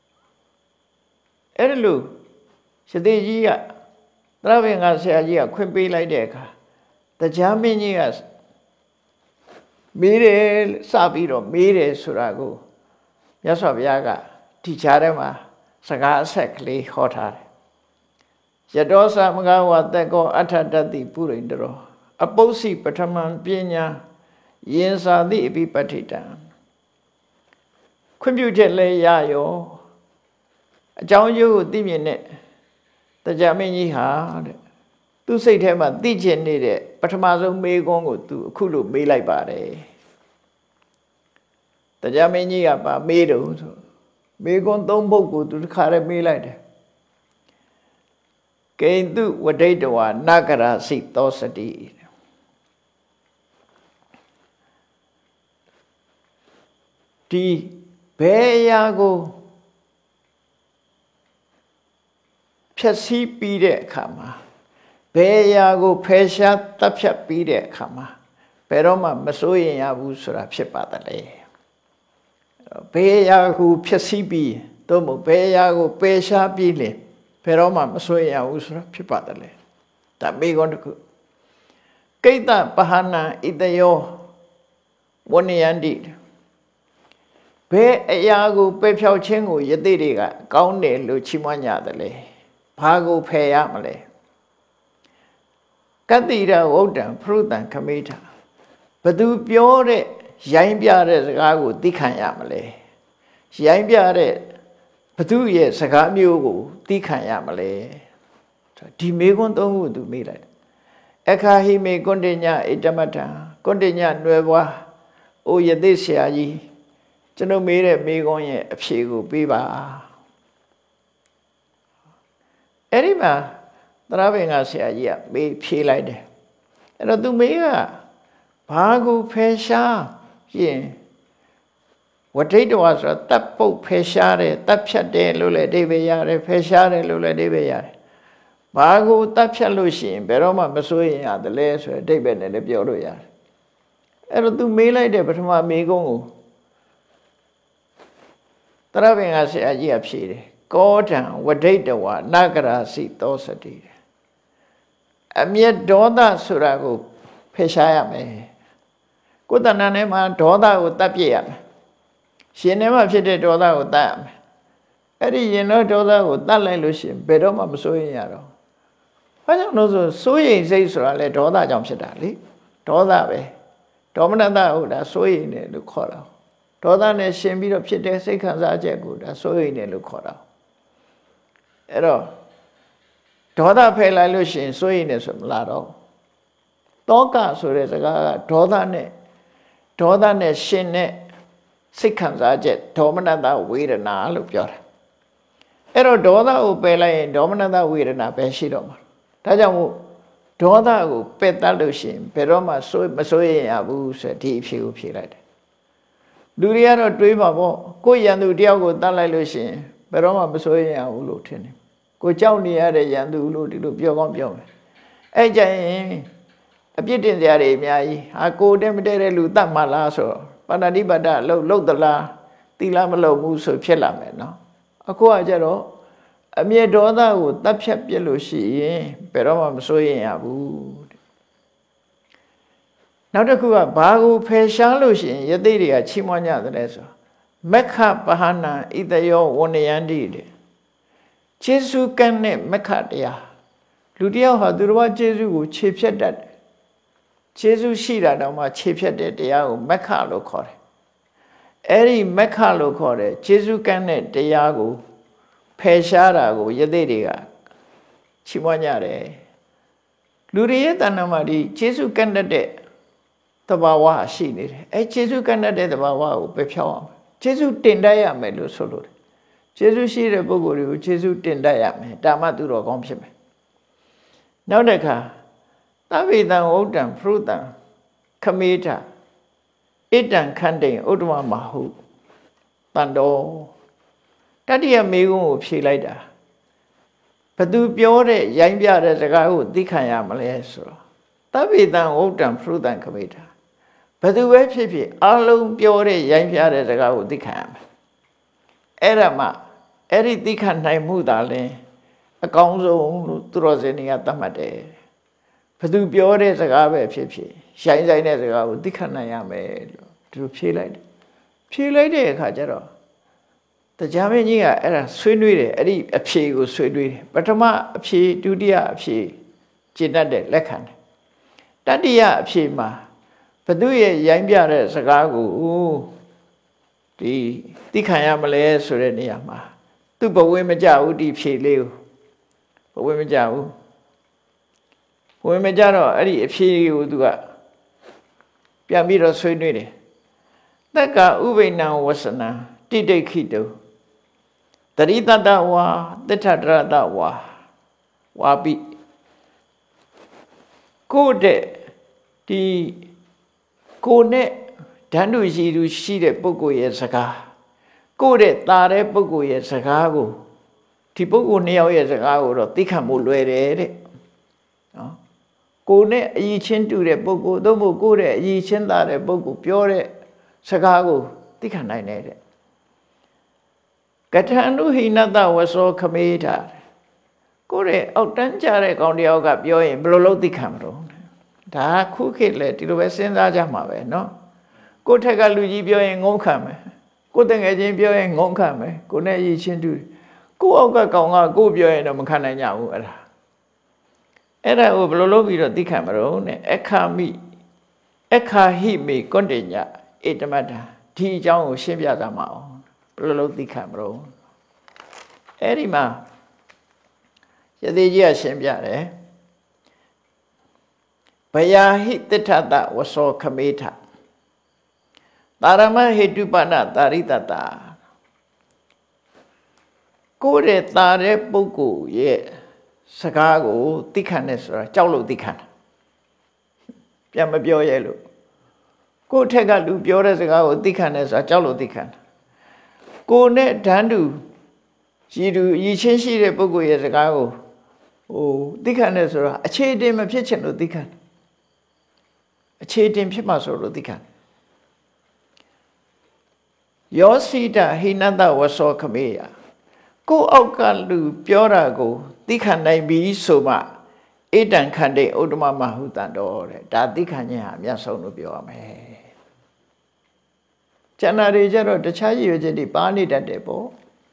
အဲ့ဒါလို့ရှတိကြီးကသရဘင်္ဂဆရာကြီးကခွင့်ပေးလိုက်တဲ့အခါတရားမင်းကြီးကမေးတယ်စပြီးတော့မေးတယ်ဆိုတာကိုမြတ်စွာဘုရားကဒီကြားထဲမှာစကားအဆက်ကလေးဟောထားတယ်ယတောသမဂဝတက်ကောအထတတိပုရိန္ဒရောအပု္ပ္ပစီပထမံပညာယင်စာတိအပိပဋိတံခွင့်ပြုချက်လဲရရောအကြောင်းကျိုးကိုသိမြင်တဲ့တရားမင်းကြီးဟာတဲ့သူစိတ်ထဲမှာသိချင်နေတဲ့ပထမဆုံးမေးခွန်းကိုသူအခုလိုမေးလိုက်ပါတယ်တရားမင်းကြီးကပါမေးတော့ဆိုမေးခွန်းသုံးပုဒ်ကိုသူတစ်ခါတည်းမေးလိုက်တယ်ကိဉ္တုဝဒိတဝါနဂရစိသောစတိဒီဘယ်အရာကိုဖြည့်ဆည်းပြီးတဲ့အခါမှာဘယ်အရာကိုဖယ်ရှားတပ်ဖြတ်ပြီးတဲ့အခါမှာဘယ်တော့မှမစိုးရင်ရဘူးဆိုတာဖြစ်ပါတယ်လေဘယ်အရာကိုဖြည့်ဆည်းပြီးသို့မဟုတ်ဘယ်အရာကိုပယ်ရှားပြီးလေဘယ်တော့မှမစိုးရင်ရဘူးဆိုတာဖြစ်ပါတယ်လေဒါမေးခွန်းတစ်ခုကိတ္တပဟနံဣတယောဝဏယန္တိဘယ်အရာကိုပယ်ဖြောက်ခြင်းကိုယသိတွေကကောင်းတယ်လို့ချီးမွမ်းကြတယ်လေဘာကိုဖယ်ရမလဲကတ္တိရဝုဒ္ဒံဖရုတံခမိထဘသူပြောတဲ့ရိုင်းပြတဲ့စကားကိုသိခံရမလဲရိုင်းပြတဲ့ဘသူရဲ့စကားမျိုးကိုသိခံရမလဲဒီမေခွန်းသုံးခုသူမေးလိုက်အခါဟိမေကွန္တညဣတမတံကွန္တညနွယ်ဘွားအိုယသိဆရာကြီးကျွန်တော်မေးတဲ့မေခွန်းရဲ့အဖြေကိုပေးပါအဲ့ဒီမှာသရဘင်္ဂဆရာကြီးကမေးဖြေလိုက်တယ်အဲ့တော့သူမေးကဘာကိုဖယ်ရှားရင်ဝဋိတဝါဆိုတာတပ်ပုတ်ဖယ်ရှားတယ်တပ်ဖြတ်တယ်လို့လည်းအဓိပ္ပာယ်ရတယ်ဖယ်ရှားတယ်လို့လည်းအဓိပ္ပာယ်ရတယ်ဘာကိုတပ်ဖြတ်လို့ရှိရင်ဘယ်တော့မှမစိုးရင်ရတယ်လဲဆိုတဲ့အဓိပ္ပာယ်နဲ့လည်းပြောလို့ရတယ်အဲ့တော့သူမေးလိုက်တဲ့ပထမမေးခွန်းကိုသရဘင်္ဂဆရာကြီးကဖြေတယ်ကောတံဝဋိတဝါနဂရာစိသောစတိအမျက်ဒေါသဆိုတာကိုဖယ်ရှားရမယ်ကိုယ်တဏ္ဍာနဲ့မှာဒေါသကိုတတ်ပြစ်ရမယ်ရှင်ထဲမှာဖြစ်တဲ့ဒေါသကိုတတ်ရမယ်အဲ့ဒီရင်တော့ဒေါသကိုတတ်လိုက်လို့ရှိရင်ဘယ်တော့မှမစိုးရင်ရတော့ဘာကြောင့်လို့ဆိုစိုးရင်စိတ်ဆိုတာလေဒေါသကြောင့်ဖြစ်တာလေဒေါသပဲဒေါမနတဟုတ်တာစိုးရင်တယ်လို့ခေါ်တာဒေါသနဲ့ရှင်ပြီးတော့ဖြစ်တဲ့စိတ်ခံစားချက်ကိုဒါစိုးရင်တယ်လို့ခေါ်တာအဲ့တော့ဒေါသဖယ်လိုက်လို့ရှိရင်စိုးရင်တယ်ဆိုမလားတော့တောကဆိုတဲ့စကားကဒေါသနဲ့ဒေါသနဲ့ရှင်နဲ့စိတ်ခံစားချက်ဒေါမနတဝေဒနာလို့ပြောတာအဲ့တော့ဒေါသကိုပယ်လိုက်ရင်ဒေါမနတဝေဒနာပဲရှိတော့မှာဒါကြောင့်မို့ဒေါသကိုပယ်တတ်လို့ရှိရင်ဘယ်တော့မှစိုးမစိုးရင်ရဘူးဆိုဒီအဖြေကိုဖြေလိုက်တယ်လူတွေကတော့တွေးပါပေါ့ကိုယ်ရန်သူတယောက်ကိုတတ်လိုက်လို့ရှိရင်ဘယ်တော့မှမစိုးရင်ရဘူးလို့ထင်တယ်ကိုကြောက်နေရတဲ့ရန်သူလို့ဒီလိုပြောကောင်းပြောမယ်အဲ့ကြရင်အပြစ်တင်ကြရတယ်အများကြီးဟာကိုတဲ့မတဲ့တဲ့လူတတ်မှလားဆိုပါဏာတိပါဒလှုပ်လှုပ်သလားတိလားမလှုပ်ဘူးဆိုဖြစ်လာမယ်နော်အခုကကြတော့အမျက်ဒေါသကိုတတ်ဖြတ်ပြစ်လို့ရှိရင်ဘယ်တော့မှမစိုးရင်ရဘူးနောက်တစ်ခုကဘာကိုဖယ်ရှားလို့ရှိရင်ယသိတွေကချီးမွမ်းကြတယ်ဆိုမက္ခပဟနာဣတယောဝဏယန္တိတဲ့ခြေဆုကန်းနဲ့မက္ခတရားလူတယောက်ဟာသူတော်ဘာခြေဆုကိုခြေဖြတ်တတ်တယ်ခြေဆုရှိတာတောင်မှခြေဖြတ်တဲ့တရားကိုမက္ခလို့ခေါ်တယ်အဲ့ဒီမက္ခလို့ခေါ်တဲ့ခြေဆုကန်းတဲ့တရားကိုဖယ်ရှားတာကိုယသိတွေကချီးမွမ်းကြတယ်လူတွေရဲ့တဏ္ဍာမှာဒီခြေဆုကန်းတဲ့သဘာဝရှိနေတယ်အဲခြေဆုကန်းတဲ့သဘာဝကိုပယ်ဖြောင်းအောင်ခြေဆုတင်တတ်ရမယ်လို့ဆိုလို့ခြေဆုရှိတဲ့ပုဂ္ဂိုလ်တွေကိုခြေဆုတင်တတ်ရမယ်ဒါမှသူတော်ကောင်းဖြစ်မယ်နောက်တစ်ခါသဗ္ဗေတံဝုဒ္ဒံဖရုတံခမေထဣတံခန္တိဥဒ္ဓမမဟုတန်တော်တတိယမေကုံကိုဖြေလိုက်တာဘသူပြောတဲ့ရိုင်းပြတဲ့စကားကိုသိခံရမလဲဆိုတော့သဗ္ဗေတံဝုဒ္ဒံဖရုတံခမေထဘသူပဲဖြစ်ဖြစ်အလုံးပြောတဲ့ရိုင်းပြတဲ့စကားကိုသိခံရမယ်အဲ့ဒါမှအဲ့ဒီသိခံနိုင်မှုသာလဲအကောင်းဆုံးလို့သူတော်စင်တွေကသတ်မှတ်တယ်ဘသူပြောတဲ့စကားပဲဖြစ်ဖြစ်ရိုင်းဆိုင်တဲ့စကားကိုသိခံနိုင်ရမယ်လို့သူဖြေလိုက်တယ်ဖြေလိုက်တဲ့အခါကျတော့တရားမင်းကြီးကအဲ့ဒါဆွေးနွေးတယ်အဲ့ဒီအဖြေကိုဆွေးနွေးတယ်ပထမအဖြေဒုတိယအဖြေကျင့်တတ်တဲ့လက်ခံတယ်တတိယအဖြေမှာဘသူရဲ့ရိုင်းပြတဲ့စကားကိုဒီသိခံရမလဲဆိုတဲ့နေရာမှာသူဘဝမကြဘူးဒီဖြေလေးကိုဘဝမကြဘူးဘဝမကြတော့အဲ့ဒီအဖြေကိုသူကပြန်ပြီးတော့ဆွေးနွေးတယ်တက္ကဥပိဏံဝဆနံတိဋ္ဌိခိတုတရိတတဝါတထတရတဝါဝါပိကိုတဲ့ဒီကိုနဲ့ဓာတ်တူရှိသူရှိတဲ့ပုဂ္ဂိုလ်ရဲ့စကားကိုတဲ့ตาတဲ့ပုဂ္ဂိုလ်ရဲ့စကားကိုဒီပုဂ္ဂိုလ်နှစ်ယောက်ရဲ့စကားကိုတော့သိခံဖို့လွယ်တယ်တဲ့နော်ကိုနဲ့အည်ချင်းတူတဲ့ပုဂ္ဂိုလ်သို့မဟုတ်ကိုတဲ့အည်ချင်းသားတဲ့ပုဂ္ဂိုလ်ပြောတဲ့စကားကိုသိခံနိုင်တယ်တဲ့ကထန္တုဟိနတဝသောခမေထာကိုရဲ့အောက်တန်းကြတဲ့ကောင်တယောက်ကပြောရင်ဘယ်လိုလုပ်သိခံမလို့ဒါခုခေတ်လေဒီလိုပဲစဉ်းစားကြမှာပဲเนาะကိုထက်ကလူကြီးပြောရင်ငုံခံမယ်ကိုတငယ်ချင်းပြောရင်ငုံခံမယ်ကိုနဲ့ရည်ချင်းတူကိုအောက်ကကောင်ကကိုပြောရင်တော့မခံနိုင်ကြဘူးအဲ့ဒါအဲ့ဒါကိုဘယ်လိုလုပ်ပြီးတော့သိခံမလို့နဲ့အခါမိအခါဟိမိကွန်တညဧတမတ္တဒီအကြောင်းကိုရှင်းပြသမှာအောင်ဘယ်လိုလုပ်သိခံမလို့အဲ့ဒီမှာယသိကြီးကရှင်းပြတယ်ဘယာဟိတထတဝသောခမေထတာရမဟေတုပနတာရိတတကိုယ်ရဲ့တာတဲ့ပုဂ္ဂိုလ်ရဲ့စကားကိုသိခံတယ်ဆိုတာကြောက်လို့သိခံတာပြန်မပြောရဲလို့ကိုယ်ထက်ကလူပြောတဲ့စကားကိုသိခံတယ်ဆိုတာကြောက်လို့သိခံတာကိုယ်နဲ့ဓာန်တူရည်တူရည်ချင်းရှိတဲ့ပုဂ္ဂိုလ်ရဲ့စကားကိုဟိုသိခံတယ်ဆိုတာအခြေအတင်မဖြစ်ချင်လို့သိခံအခြေအတင်ဖြစ်မှဆိုလို့သိခံယောစိတဟိနတဝသောခမေယကိုအောက်ကလူပြောတာကိုသိခံနိုင်ပြီဆိုမှဣတံခန္တိဥဒ္ဓမမဟုတံတော်တဲ့ဒါသိခံခြင်းဟာအမြတ်ဆုံးလို့ပြောရမယ်ကျန်တာတွေကျတော့တခြားရည်ရွယ်ချက်တွေပါနေတတ်တယ်ပေါ့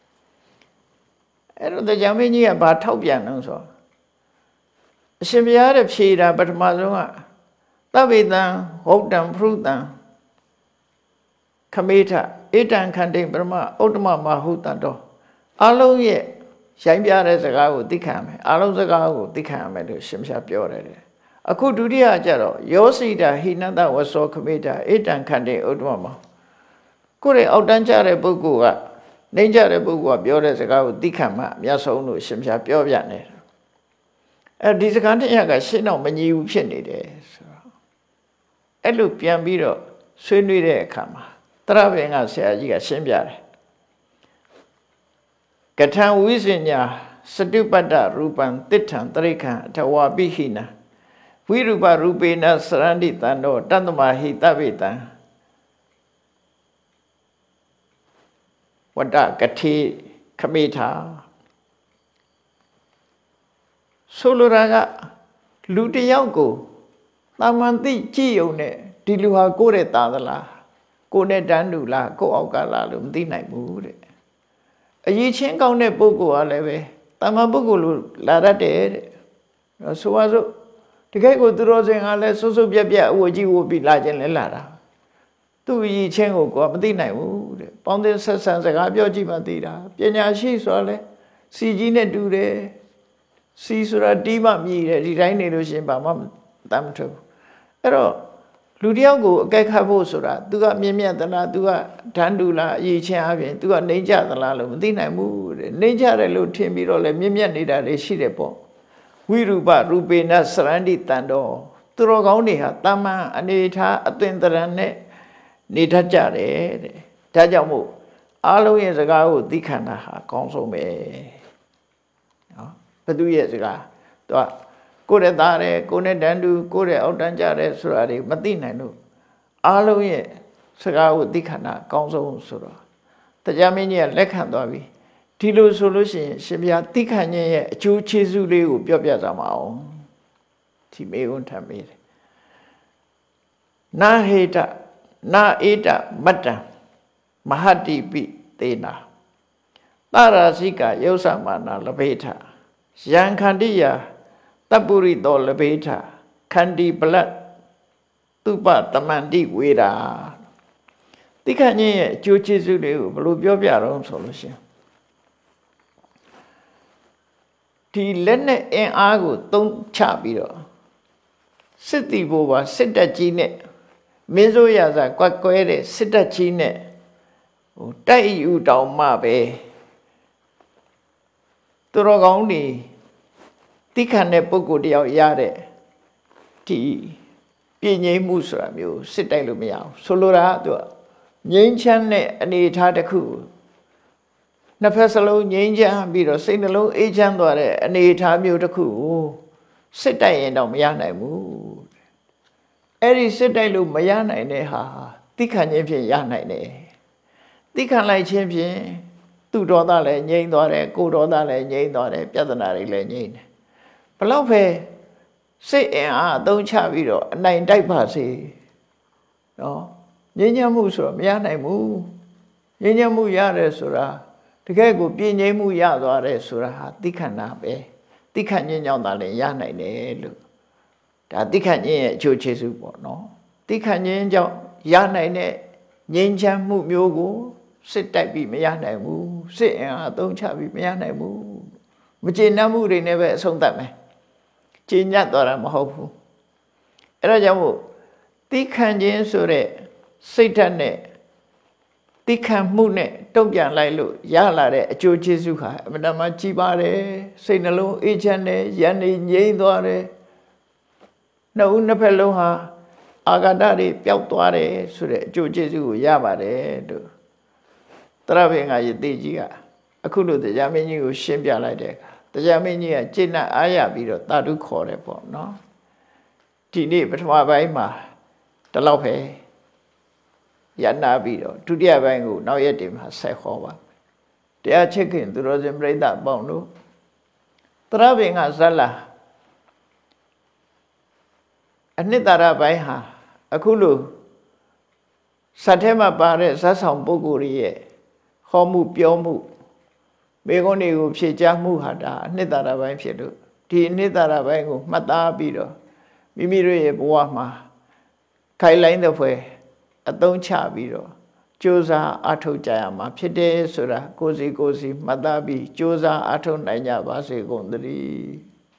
အဲ့တော့တရားမင်းကြီးကဘာထောက်ပြန်လို့ဆိုအရှင်ဘုရားတဲ့ဖြေတာပထမဆုံးကသဗ္ဗေတံဝုဒ္ဒံဖရုတံခမေထဣတံခန္တိပရမဥဒ္ဓမမဟုတံတော်အလုံးရဲ့ရိုင်းပြတဲ့စကားကိုသိခံမယ်အလုံးစကားကိုသိခံရမယ်လို့ရှင်ဘုရားပြောတယ်အခုဒုတိယကျတော့ယောစိတာဟိနတဝသောခမေထဣတံခန္တိဥဒ္ဓမမကိုယ်ရဲ့အောက်တန်းကျတဲ့ပုဂ္ဂိုလ်ကနေကြတဲ့ပုဂ္ဂိုလ်ကပြောတဲ့စကားကိုသိခံမှအများဆုံးလို့ရှင်ဘုရားပြောပြနေတယ်အဲဒီစကားတစ်ရက်ကရှင်းတော့မညီဘူးဖြစ်နေတယ်ဆိုတော့အဲ့လိုပြန်ပြီးတော့ဆွေးနွေးတဲ့အခါမှာတရဘင်ကဆရာကြီးကရှင်းပြတယ်ကထံဝိစဉ္ညာစတုပတ္တရူပံတိဋ္ဌံတရိခံအထဝါပိဟိနာဝဝိရူပရူပေနစရန္တိတံတော့တတ္တမဟိတဗေတံဝတ္တကတိခမေထာဆိုလိုတာကလူတယောက်ကိုတာမန်သိကြည့်ုံနဲ့ဒီလူဟာကိုယ့်ရဲ့သားသလားကိုယ်နဲ့တန်းတူလားကိုယ့်အောက်ကလားလို့မသိနိုင်ဘူးတဲ့အရေးချင်းကောင်းတဲ့ပုဂ္ဂိုလ်ကလည်းပဲတာမန်ပုဂ္ဂိုလ်လို့လာတတ်တယ်တဲ့ဆိုပါစို့တကယ်ကိုသူတော်စင်ကလည်းစွတ်စွတ်ပြက်ပြက်အဝတ်ကြီးဝတ်ပြီးလာခြင်းလဲလာတာသူ့အရေးချင်းကိုကိုယ်မသိနိုင်ဘူးတဲ့ပေါင်းတဲ့ဆက်ဆံစကားပြောကြည့်မှသိတာပညာရှိဆိုတာလဲစီကြီးနဲ့တူတယ်စီဆိုတာတီးမှမြည်တယ်ဒီတိုင်းနေလို့ရှိရင်ဘာမှတမ်းမထွက်ဘူးအဲ့တော့လူတယောက်ကိုအကဲခတ်ဖို့ဆိုတာ तू ကမြင့်မြတ်သလား तू ကဓာန်တူလားအရေးချင်းအပြင် तू ကနေကြသလားလို့မသိနိုင်ဘူးတဲ့နေကြတယ်လို့ထင်ပြီးတော့လည်းမြင့်မြတ်နေတာတွေရှိတယ်ပေါ့ဝိရူပရူပေနစရန္တိတန်တော်သူတော်ကောင်းတွေဟာတာမန်အနေထားအသွင်သဏ္ဍာန်နဲ့နေတတ်ကြတယ်တဲ့ဒါကြောင့်မို့အားလုံးရဲ့စကားကိုသိခံတာဟာအကောင်းဆုံးပဲနော်ဘသူရဲ့စကား तू ကကိုယ်နဲ့သားတယ်ကိုယ်နဲ့တန်းတူကိုယ်နဲ့အောက်တန်းကြတယ်ဆိုတာတွေမသိနိုင်လို့အားလုံးရဲ့စကားကိုသိခံတာအကောင်းဆုံးဆိုတော့တရားမင်းကြီးကလက်ခံသွားပြီဒီလိုဆိုလို့ရှိရင်ရှင်ဘုရားသိခံခြင်းရဲ့အကျိုးကျေးဇူးလေးကိုပြောပြကြမှာအောင်ဒီမေဝန်ထမေးတယ်နာဟေတနာဧတမတ္တံမဟာတိပိသေနာသရာစိကယုတ်သမနာလဘေထယံခန္တိယတပ္ပုရိတောလဘေထခန္တီပလတ်သူပတမန္တိဝေရာသိခံခြင်းရဲ့အကျိုးကျေးဇူးတွေကိုဘယ်လိုပြောပြတော့ဆိုလို့ရှိရင်ဒီလက်နဲ့အင်အားကိုသုံးချပြီးတော့စစ်တီဘိုးပါစစ်တပ်ကြီးနဲ့မင်းစိုးရစာကွက်ကွဲတဲ့စစ်တပ်ကြီးနဲ့ဟိုတိုက်ယူတောင်မှပဲသူတော်ကောင်းတွေသိခံတဲ့ပုဂ္ဂိုလ်တယောက်ရတဲ့ဒီပြည့်ငြိမ်းမှုဆိုတာမျိုးစစ်တိုက်လို့မရအောင်ဆိုလိုတာကသူကငြိမ်းချမ်းတဲ့အနေအထားတစ်ခုနှစ်ဖက်စလုံးငြိမ်းချမ်းပြီးတော့စိတ်နှလုံးအေးချမ်းသွားတဲ့အနေအထားမျိုးတစ်ခုကိုစစ်တိုက်ရင်တော့မရနိုင်ဘူးအဲ့ဒီစစ်တိုက်လို့မရနိုင်တဲ့ဟာသိခံခြင်းဖြင့်ရနိုင်တယ်သိခံလိုက်ခြင်းဖြင့်သူ့ဒေါသလည်းငြိမ်းသွားတယ်ကိုယ်ဒေါသလည်းငြိမ်းသွားတယ်ပြဿနာတွေလည်းငြိမ်းတယ်ဘလောက်ပဲစိတ်အင်အားအသုံးချပြီးတော့အနိုင်တိုက်ပါစေနော်ငြိမ်းချမ်းမှုဆိုတော့မရနိုင်ဘူးငြိမ်းချမ်းမှုရတယ်ဆိုတာတကယ်ကိုပြည့်ငြိမ်းမှုရသွားတယ်ဆိုတာဟာသိခံတာပဲသိခံခြင်းကြောင့်သာလည်းရနိုင်တယ်လို့ဒါသိခံခြင်းရဲ့အကျိုးကျေးဇူးပေါ့နော်သိခံခြင်းကြောင့်ရနိုင်တဲ့ငြိမ်းချမ်းမှုမျိုးကိုစစ်တိုက်ပြီးမရနိုင်ဘူးစစ်အင်အားအသုံးချပြီးမရနိုင်ဘူးမကျေနပ်မှုတွေနဲ့ပဲအဆုံးသတ်မယ်ကျေညတ်သွားတာမဟုတ်ဘူးအဲ့ဒါကြောင့်မို့သိခံခြင်းဆိုတဲ့စိတ်ဓာတ်နဲ့သိခံမှုနဲ့တုံ့ပြန်လိုက်လို့ရလာတဲ့အကျိုးကျေးဇူးဟာအမှန်တမ်းကြီးပါတယ်စိတ်နှလုံးအေးချမ်းတယ်ယန္တိငြိမ်းသွားတယ်နှစ်ဦးနှစ်ဖက်လုံးဟာအာဃာတတွေပျောက်သွားတယ်ဆိုတဲ့အကျိုးကျေးဇူးကိုရပါတယ်လို့တရဘင်္ဂယေတိကြီးကအခုလိုတရားမင်းကြီးကိုရှင်းပြလိုက်တဲ့အခါတရားမင်းကြီးကကျင့်အားရပြီးတော့တာတုခေါ်တယ်ပေါ့နော်ဒီနေ့ပထမပိုင်းမှာဒီလောက်ပဲရနာပြီးတော့ဒုတိယပိုင်းကိုနောက်ရက်တွေမှာဆက်ခေါ်ပါတရားချစ်ခင်သူတော်စင်ပြိဿပေါင်းတို့တရဘင်္ဂဇလအနှစ်သာရပိုင်းဟာအခုလိုစက်ထဲမှာပါတဲ့ဇတ်ဆောင်ပုဂ္ဂိုလ်ရဲ့ဟောမှုပြောမှုမိဂုံးတွေကိုဖြည့်ချမှုဟာဒါအနှစ်သာရပိုင်းဖြစ်လို့ဒီအနှစ်သာရပိုင်းကိုမှတ်သားပြီးတော့မိမိတို့ရဲ့ဘဝမှာခိုင်လိုင်းတဲ့ဖွယ်အသုံးချပြီးတော့ကြိုးစားအထောက်ကြရမှာဖြစ်တယ်ဆိုတာကိုယ်စီကိုယ်စီမှတ်သားပြီးကြိုးစားအထောက်နိုင်ကြပါစေကုန်သတည်း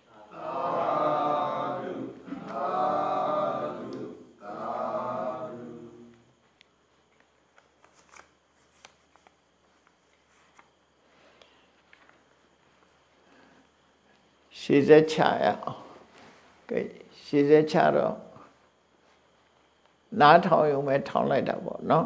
ရှေ့ဆက်ချရအောင်ကဲရှေ့ဆက်ချတော့နားထောင်ရုံပဲထောင်လိုက်တာပေါ့နော်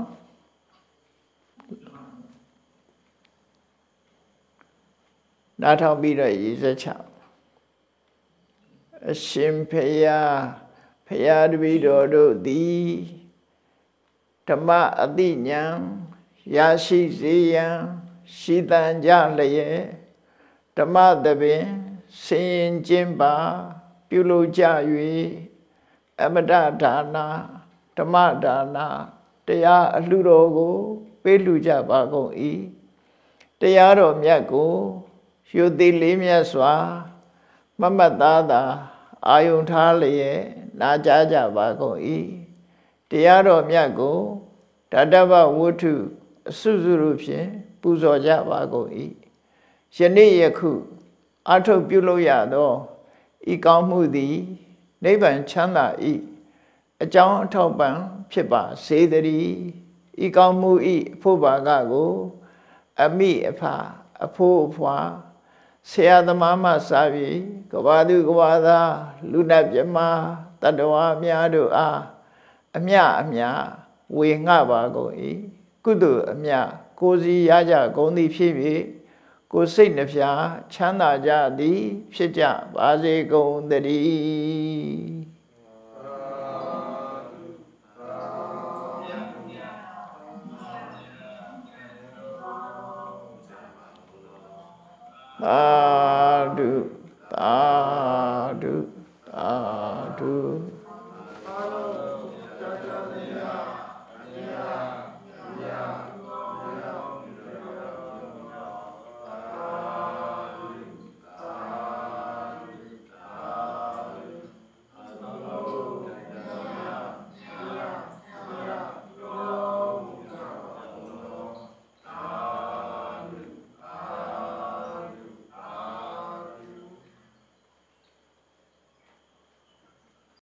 နားထောင်ပြီးတော့ရေဆက်ချအရှင်ဖယားဖယားတပည့်တော်တို့သည်ဓမ္မအတိညာရရှိစေရန်ရှိတန်ကြလျက်ဓမ္မသဘင်ဆင်ရင်ကျင်းပါပြုလုပ်ကြ၍အမတဒါနာဓမ္မဒါနာတရားအလှတော်ကိုပေးလှူကြပါကုန်၏တရားတော်မြတ်ကိုရွတ်သိလေးမြတ်စွာမမတ်သားသာအာယုံထားလျက်နာကြားကြပါကုန်၏တရားတော်မြတ်ကိုဓာတ္တဗဝတ္ထုအစုစုတို့ဖြင့်ပူဇော်ကြပါကုန်၏ယနေ့ယခုအထုတ်ပြုလို့ရသောဤကောင်းမှုသည်နိဗ္ဗာန်ချမ်းသာ၏အကြောင်းအထောက်ပံ့ဖြစ်ပါစေတည်းဤကောင်းမှု၏အဖို့ဘာကကိုအမိအဖအဖို့အဖွာဆရာသမားမှစပြီးကဘာသူကဘာသာလူနတ်မြမတတ္တဝါများတို့အားအမြအမြဝေငှပါကုန်၏ကုသိုလ်အမြကိုယ်စီရကြကုန်သည်ဖြစ်၍ကိုယ်စိတ်နှဖျားချမ်းသာကြသည်ဖြစ်ကြပါစေကုန်သတည်းသာဓု